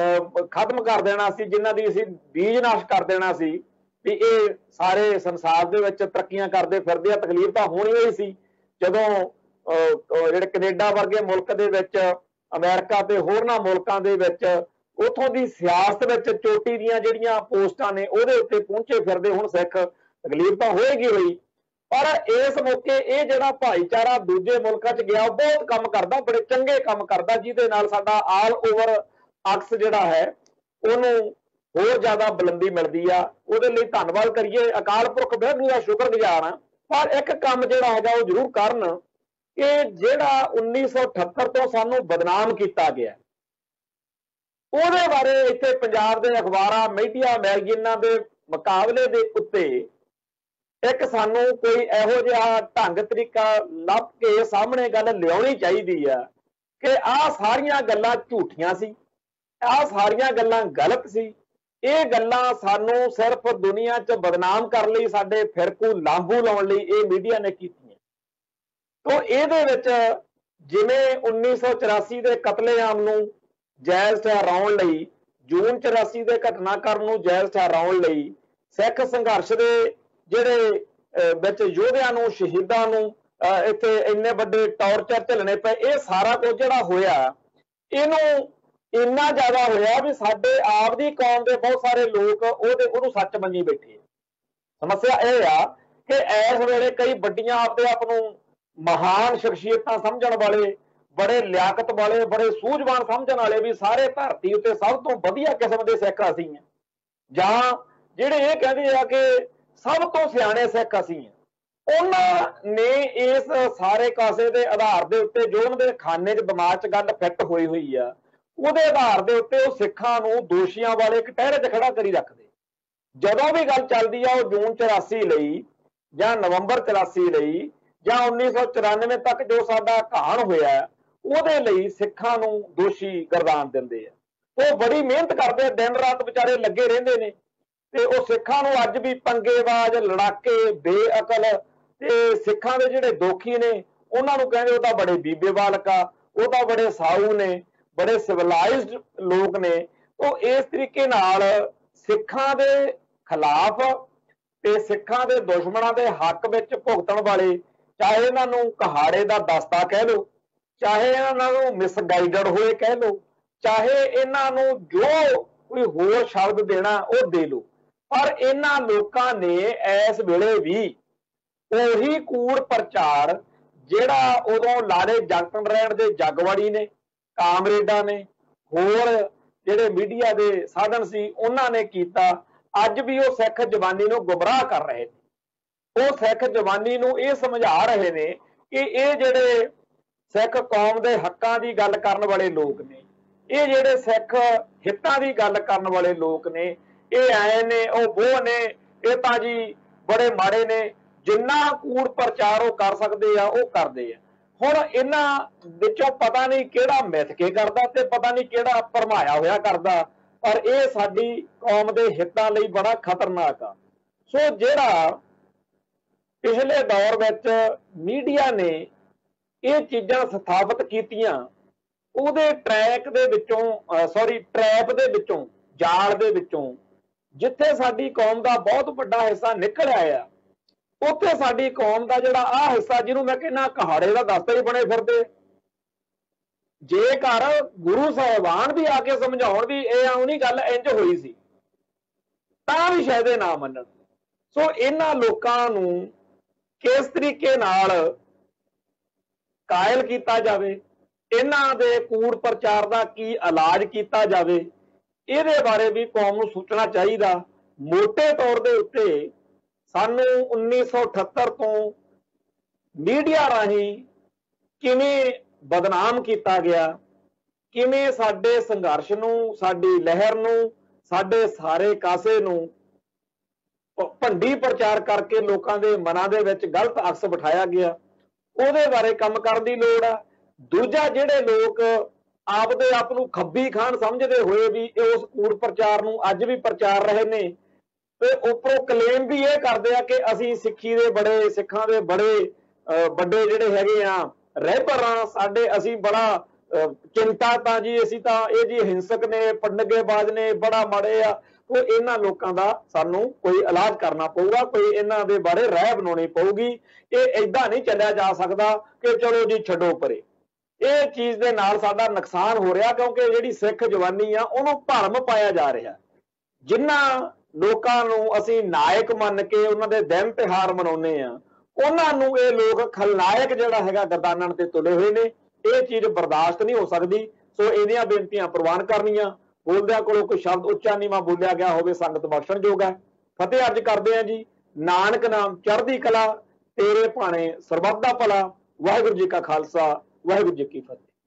ਖਤਮ ਕਰ ਦੇਣਾ ਸੀ, ਜਿਨ੍ਹਾਂ ਦੀ ਅਸੀਂ ਬੀਜ ਨਾਸ਼ ਕਰ ਦੇਣਾ ਸੀ, ਵੀ ਇਹ ਸਾਰੇ ਸੰਸਾਰ ਦੇ ਵਿੱਚ ਤਰੱਕੀਆਂ ਕਰਦੇ ਫਿਰਦੇ ਆ। ਤਕਲੀਫ ਤਾਂ ਹੋਣੀ ਹੋਈ ਸੀ ਜਦੋਂ ਜਿਹੜੇ ਕੈਨੇਡਾ ਵਰਗੇ ਮੁਲਕ ਦੇ ਵਿੱਚ, ਅਮਰੀਕਾ ਤੇ ਹੋਰਨਾਂ ਮੁਲਕਾਂ ਦੇ ਵਿੱਚ ਉੱਥੋਂ ਦੀ ਸਿਆਸਤ ਵਿੱਚ ਚੋਟੀ ਦੀਆਂ ਜਿਹੜੀਆਂ ਪੋਸਟਾਂ ਨੇ ਉਹਦੇ ਉੱਤੇ ਪਹੁੰਚੇ ਫਿਰਦੇ ਹੁਣ ਸਿੱਖ, ਤਕਲੀਫ ਤਾਂ ਹੋਏਗੀ ਹੋਈ। ਪਰ ਇਸ ਮੌਕੇ ਇਹ ਜਿਹੜਾ ਭਾਈਚਾਰਾ ਦੂਜੇ ਮੁਲਕਾਂ 'ਚ ਗਿਆ, ਬਹੁਤ ਕੰਮ ਕਰਦਾ, ਬੜੇ ਚੰਗੇ ਕੰਮ ਕਰਦਾ, ਜਿਹਦੇ ਨਾਲ ਸਾਡਾ ਆਲ ਓਵਰ ਅਕਸ ਜਿਹੜਾ ਹੈ ਉਹਨੂੰ होर ज़्यादा बुलंदी मिलती आ। ਉਹਦੇ ਲਈ ਧੰਨਵਾਦ करिए, अकाल पुरख वाहिगुरू ਦਾ शुक्रगुजार हाँ। पर एक काम ਜਿਹੜਾ ਹੈਗਾ ਉਹ ਜ਼ਰੂਰ ਕਰਨ कि ਜਿਹੜਾ उन्नी सौ अठहत्तर ਤੋਂ ਸਾਨੂੰ बदनाम किया गया, ਉਹਦੇ ਬਾਰੇ ਇੱਥੇ ਪੰਜਾਬ ਦੇ ਅਖਬਾਰਾਂ, ਮੀਡੀਆ, ਮੈਗਜ਼ੀਨਾਂ ਦੇ ਮੁਕਾਬਲੇ ਦੇ ਉੱਤੇ ਇੱਕ ਸਾਨੂੰ ਕੋਈ ਇਹੋ ਜਿਹਾ ਢੰਗ ਤਰੀਕਾ ਲੱਭ ਕੇ ਸਾਹਮਣੇ ਗੱਲ ਲਿਆਉਣੀ ਚਾਹੀਦੀ ਆ ਕਿ ਆਹ ਸਾਰੀਆਂ ਗੱਲਾਂ ਝੂਠੀਆਂ ਸੀ, ਆਹ ਸਾਰੀਆਂ ਗੱਲਾਂ ਗਲਤ ਸੀ। ਇਹ ਗੱਲਾਂ ਸਾਨੂੰ ਸਿਰਫ ਦੁਨੀਆ 'ਚ ਬਦਨਾਮ ਕਰਨ ਲਈ, ਸਾਡੇ ਫਿਰਕੂ ਲਾਂਭੂ ਲਾਉਣ ਲਈ ਇਹ ਮੀਡੀਆ ਨੇ ਕੀਤੀਆਂ। ਤੋਂ ਇਹਦੇ ਵਿੱਚ ਜਿਵੇਂ उन्नीस सौ चौरासी ਦੇ ਕਤਲੇਆਮ ਨੂੰ ਜਾਇਜ਼ ਠਹਿਰਾਉਣ ਲਈ, ਜੂਨ ਚੁਰਾਸੀ ਦੇ ਘਟਨਾਕ੍ਰਮ ਨੂੰ ਜਾਇਜ਼ ਠਹਿਰਾਉਣ ਲਈ, ਸਿੱਖ ਸੰਘਰਸ਼ ਦੇ ਜਿਹੜੇ ਵਿੱਚ ਯੋਧਿਆਂ ਨੂੰ, ਸ਼ਹੀਦਾਂ ਨੂੰ ਇੱਥੇ ਇੰਨੇ ਵੱਡੇ ਟੌਰਚਰ ਝੱਲਣੇ ਪਏ, ਇਹ ਸਾਰਾ ਕੁਝ ਜਿਹੜਾ ਹੋਇਆ ਇਹਨੂੰ ਇੰਨਾ ਜ਼ਿਆਦਾ ਹੋਇਆ ਵੀ ਸਾਡੇ ਆਪ ਦੀ ਕੌਮ ਦੇ ਬਹੁਤ ਸਾਰੇ ਲੋਕ ਉਹਦੇ ਉਹਨੂੰ ਸੱਚ ਮੰਨੀ ਬੈਠੇ। ਸਮੱਸਿਆ ਇਹ ਆ ਕਿ ਇਸ ਵੇਲੇ ਕਈ ਵੱਡੀਆਂ ਆਪਦੇ ਆਪ ਨੂੰ ਮਹਾਨ ਸ਼ਖਸੀਅਤਾਂ ਸਮਝਣ ਵਾਲੇ, बड़े लियाकत वाले, बड़े सूझवान समझने वाले भी सारे धरती उत्ते सब तो वधिया किस्म के सिख असीं हैं, जां जिहड़े ये कहते हैं कि सब तो सियाणे सिख असीं हैं। उन्हां ने इस सारे कासे के आधार के उत्ते जो उन्हां दे खाने च दिमाग च गल फिट होई हुई आ, उहदे आधार के उत्ते वो सिखां नूं दोषियां वाले कटहरे च खड़ा करी रखदे। जदों भी गल चलदी आ वो जून चौरासी लई जां नवंबर चौरासी लई जां उन्नीस सौ चौरानवे तक जो साडा कहाण होया ਉਹਦੇ ਲਈ ਸਿੱਖਾਂ ਨੂੰ ਦੋਸ਼ੀ ਗਰਦਾਨ ਦਿੰਦੇ ਆ। ਉਹ ਬੜੀ ਮਿਹਨਤ ਕਰਦੇ, ਦਿਨ ਰਾਤ ਵਿਚਾਰੇ ਲੱਗੇ ਰਹਿੰਦੇ ਨੇ, ਤੇ ਉਹ ਸਿੱਖਾਂ ਨੂੰ ਅੱਜ ਵੀ ਪੰਗੇਬਾਜ਼, ਲੜਾਕੇ, ਬੇਅਕਲ ਤੇ ਸਿੱਖਾਂ ਦੇ ਜਿਹੜੇ ਦੋਖੀ ਨੇ ਉਹਨਾਂ ਨੂੰ ਕਹਿੰਦੇ ਉਹ ਤਾਂ ਬੜੇ ਬੀਬੇ ਬਾਲਕ ਆ, ਉਹ ਤਾਂ ਬੜੇ ਸਾਊ ਨੇ, ਬੜੇ ਸਿਵਲਾਈਜ਼ਡ ਲੋਕ ਨੇ। ਉਹ ਇਸ ਤਰੀਕੇ ਨਾਲ ਸਿੱਖਾਂ ਦੇ ਖਿਲਾਫ ਤੇ ਸਿੱਖਾਂ ਦੇ ਦੁਸ਼ਮਣਾਂ ਦੇ ਹੱਕ ਵਿੱਚ ਭੁਗਤਣ ਵਾਲੇ, ਚਾਹੇ ਇਹਨਾਂ ਨੂੰ ਕਹਾੜੇ ਦਾ ਦਸਤਾ ਕਹਿ ਲਓ, चाहे इन्हों मिसगाइडड होए कह लो, चाहे इन्हों जो कोई होर शब्द देना वो दे लो, पर इन्हां लोकां ने इस वेले भी उही कूड़ प्रचार जिहड़ा उदों लाड़े जगतन रहण दे जगवड़ी ने, कामरेडा ने, होर जिहड़े मीडिया दे साधन सी उन्हां ने कीता, अज भी वो सिख जवानी नूं गुमराह कर रहे ने। वो सिख जवानी नूं ये समझा रहे ने कि ये जिहड़े सिख कौम के हकों की गल करन वाले लोग ने, ये जिहड़े सिख हितां की गल करन वाले लोग ने, ये आए ने, वो वो ने, ये तां जी बड़े माड़े ने, जिन्ना कूड़ प्रचार वो कर सकते आ वो करते हैं। हुण इन्हां विचों पता नहीं किहड़ा मिथ के करदा ते पता नहीं किहड़ा भरमाया होया करदा, पर यह साडी कौम के हितां लई बड़ा खतरनाक आ। सो जिहड़ा पिछले दौर विच मीडिया ने ਇਹ ਚੀਜ਼ਾਂ ਸਥਾਪਿਤ ਕੀਤੀਆਂ, ਉਹਦੇ ਟਰੈਕ ਦੇ ਵਿੱਚੋਂ ਸੌਰੀ ਟਰੈਪ ਦੇ ਵਿੱਚੋਂ, ਜਾਲ ਦੇ ਵਿੱਚੋਂ ਜਿੱਥੇ ਸਾਡੀ ਕੌਮ ਦਾ ਬਹੁਤ ਵੱਡਾ ਹਿੱਸਾ ਨਿਕਲ ਆਇਆ, ਉੱਥੇ ਸਾਡੀ ਕੌਮ ਦਾ ਜਿਹੜਾ ਆਹ ਹਿੱਸਾ ਜਿਹਨੂੰ ਮੈਂ ਕਹਿੰਦਾ ਕਹਾੜੇ ਦਾ ਦਸਤਾ ਹੀ ਬਣੇ ਫਿਰਦੇ। ਜੇਕਰ ਗੁਰੂ ਸਾਹਿਬਾਨ ਵੀ ਆ ਕੇ ਸਮਝਾਉਣ ਵੀ ਇਹ ਆਉਣੀ ਗੱਲ ਇੰਜ ਹੋਈ ਸੀ ਤਾਂ ਵੀ ਸ਼ਾਇਦ ਇਹ ਨਾ ਮੰਨਣ। ਸੋ ਇਹਨਾਂ ਲੋਕਾਂ ਨੂੰ ਕਿਸ ਤਰੀਕੇ ਨਾਲ कायल किया जाए, इन्हां दे कूड़ प्रचार का की इलाज किया जाए, ये बारे भी कौम नूं सोचना चाहिए। मोटे तौर के उत्ते सानू उन्नीस सौ अठहत्तर तो मीडिया राही किवें बदनाम किया गया, किवें साडे संघर्ष नूं, साडी लहर नूं, साडे सारे कासे नूं भंडी प्रचार करके लोगों के मनां दे विच गलत अक्स बिठाया गया, ਉਹਦੇ ਬਾਰੇ ਕੰਮ ਕਰਨ ਦੀ ਲੋੜ ਆ। ਦੂਜਾ ਜਿਹੜੇ ਲੋਕ ਆਪਦੇ ਆਪ ਨੂੰ ਖੱਬੀ ਖਾਨ ਸਮਝਦੇ ਹੋਏ ਵੀ ਉਸ ਕੂੜ ਪ੍ਰਚਾਰ ਨੂੰ ਅੱਜ ਵੀ ਪ੍ਰਚਾਰ ਰਹੇ ਨੇ ਤੇ ਉੱਪਰੋਂ ਕਲੇਮ ਵੀ ਇਹ ਕਰਦੇ ਆ ਕਿ ਅਸੀਂ ਸਿੱਖੀ ਦੇ ਬੜੇ, ਸਿੱਖਾਂ ਦੇ ਬੜੇ ਵੱਡੇ ਜਿਹੜੇ ਹੈਗੇ ਆ ਰਹਿਬਰ ਆ, ਸਾਡੇ ਅਸੀਂ ਬੜਾ ਚਿੰਤਾ ਤਾਂ ਜੀ ਅਸੀਂ ਤਾਂ ਇਹ ਜੀ ਹਿੰਸਕ ਨੇ, ਪੰਡਗੇਬਾਜ਼ ਨੇ, ਬੜਾ ਮਾੜੇ ਆ। ਉਹ ਇਹਨਾਂ ਲੋਕਾਂ ਦਾ ਸਾਨੂੰ ਕੋਈ ਇਲਾਜ ਕਰਨਾ ਪਊਗਾ, ਕੋਈ ਇਹਨਾਂ ਦੇ ਬਾਰੇ ਰਾਹ ਬਣਾਉਣੀ ਪਊਗੀ। ਇਹ ਏਦਾਂ ਨਹੀਂ ਚੱਲਿਆ ਜਾ ਸਕਦਾ ਕਿ ਚਲੋ ਜੀ ਛੱਡੋ ਪਰੇ। ਇਹ ਚੀਜ਼ ਦੇ ਨਾਲ ਸਾਡਾ ਨੁਕਸਾਨ ਹੋ ਰਿਹਾ ਕਿਉਂਕਿ ਜਿਹੜੀ ਸਿੱਖ ਜਵਾਨੀ ਆ ਉਹਨੂੰ ਭਰਮ ਪਾਇਆ ਜਾ ਰਿਹਾ। ਜਿਨ੍ਹਾਂ ਲੋਕਾਂ ਨੂੰ ਅਸੀਂ ਨਾਇਕ ਮੰਨ ਕੇ ਉਹਨਾਂ ਦੇ ਦਿਨ ਤਿਉਹਾਰ ਮਨਾਉਂਦੇ ਆ, ਉਹਨਾਂ ਨੂੰ ਇਹ ਲੋਕ ਖਲਨਾਇਕ ਜਿਹੜਾ ਹੈਗਾ ਗਰਦਾਨਣ ਤੇ ਤੁਲੇ ਹੋਏ ਨੇ। ਇਹ ਚੀਜ਼ ਬਰਦਾਸ਼ਤ ਨਹੀਂ ਹੋ ਸਕਦੀ। ਸੋ ਇਹਦੀਆਂ ਬੇਨਤੀਆਂ ਪ੍ਰਵਾਨ ਕਰਨੀਆਂ। ਬੋਲਦਿਆਂ ਕੋਲੋਂ ਕੋਈ ਸ਼ਬਦ ਉੱਚਾ ਨੀਵਾਂ ਬੋਲਿਆ ਗਿਆ ਹੋਵੇ ਸੰਗਤ ਬਖਸ਼ਣਯੋਗ ਹੈ। ਫਤਿਹ ਅਰਜ ਕਰਦੇ ਹਾਂ ਜੀ। ਨਾਨਕ ਨਾਮ ਚੜ੍ਹਦੀ ਕਲਾ, ਤੇਰੇ ਭਾਣੇ ਸਰਬੱਤ ਦਾ ਭਲਾ। ਵਾਹਿਗੁਰੂ ਜੀ ਕਾ ਖਾਲਸਾ, ਵਾਹਿਗੁਰੂ ਜੀ ਕੀ ਫਤਿਹ।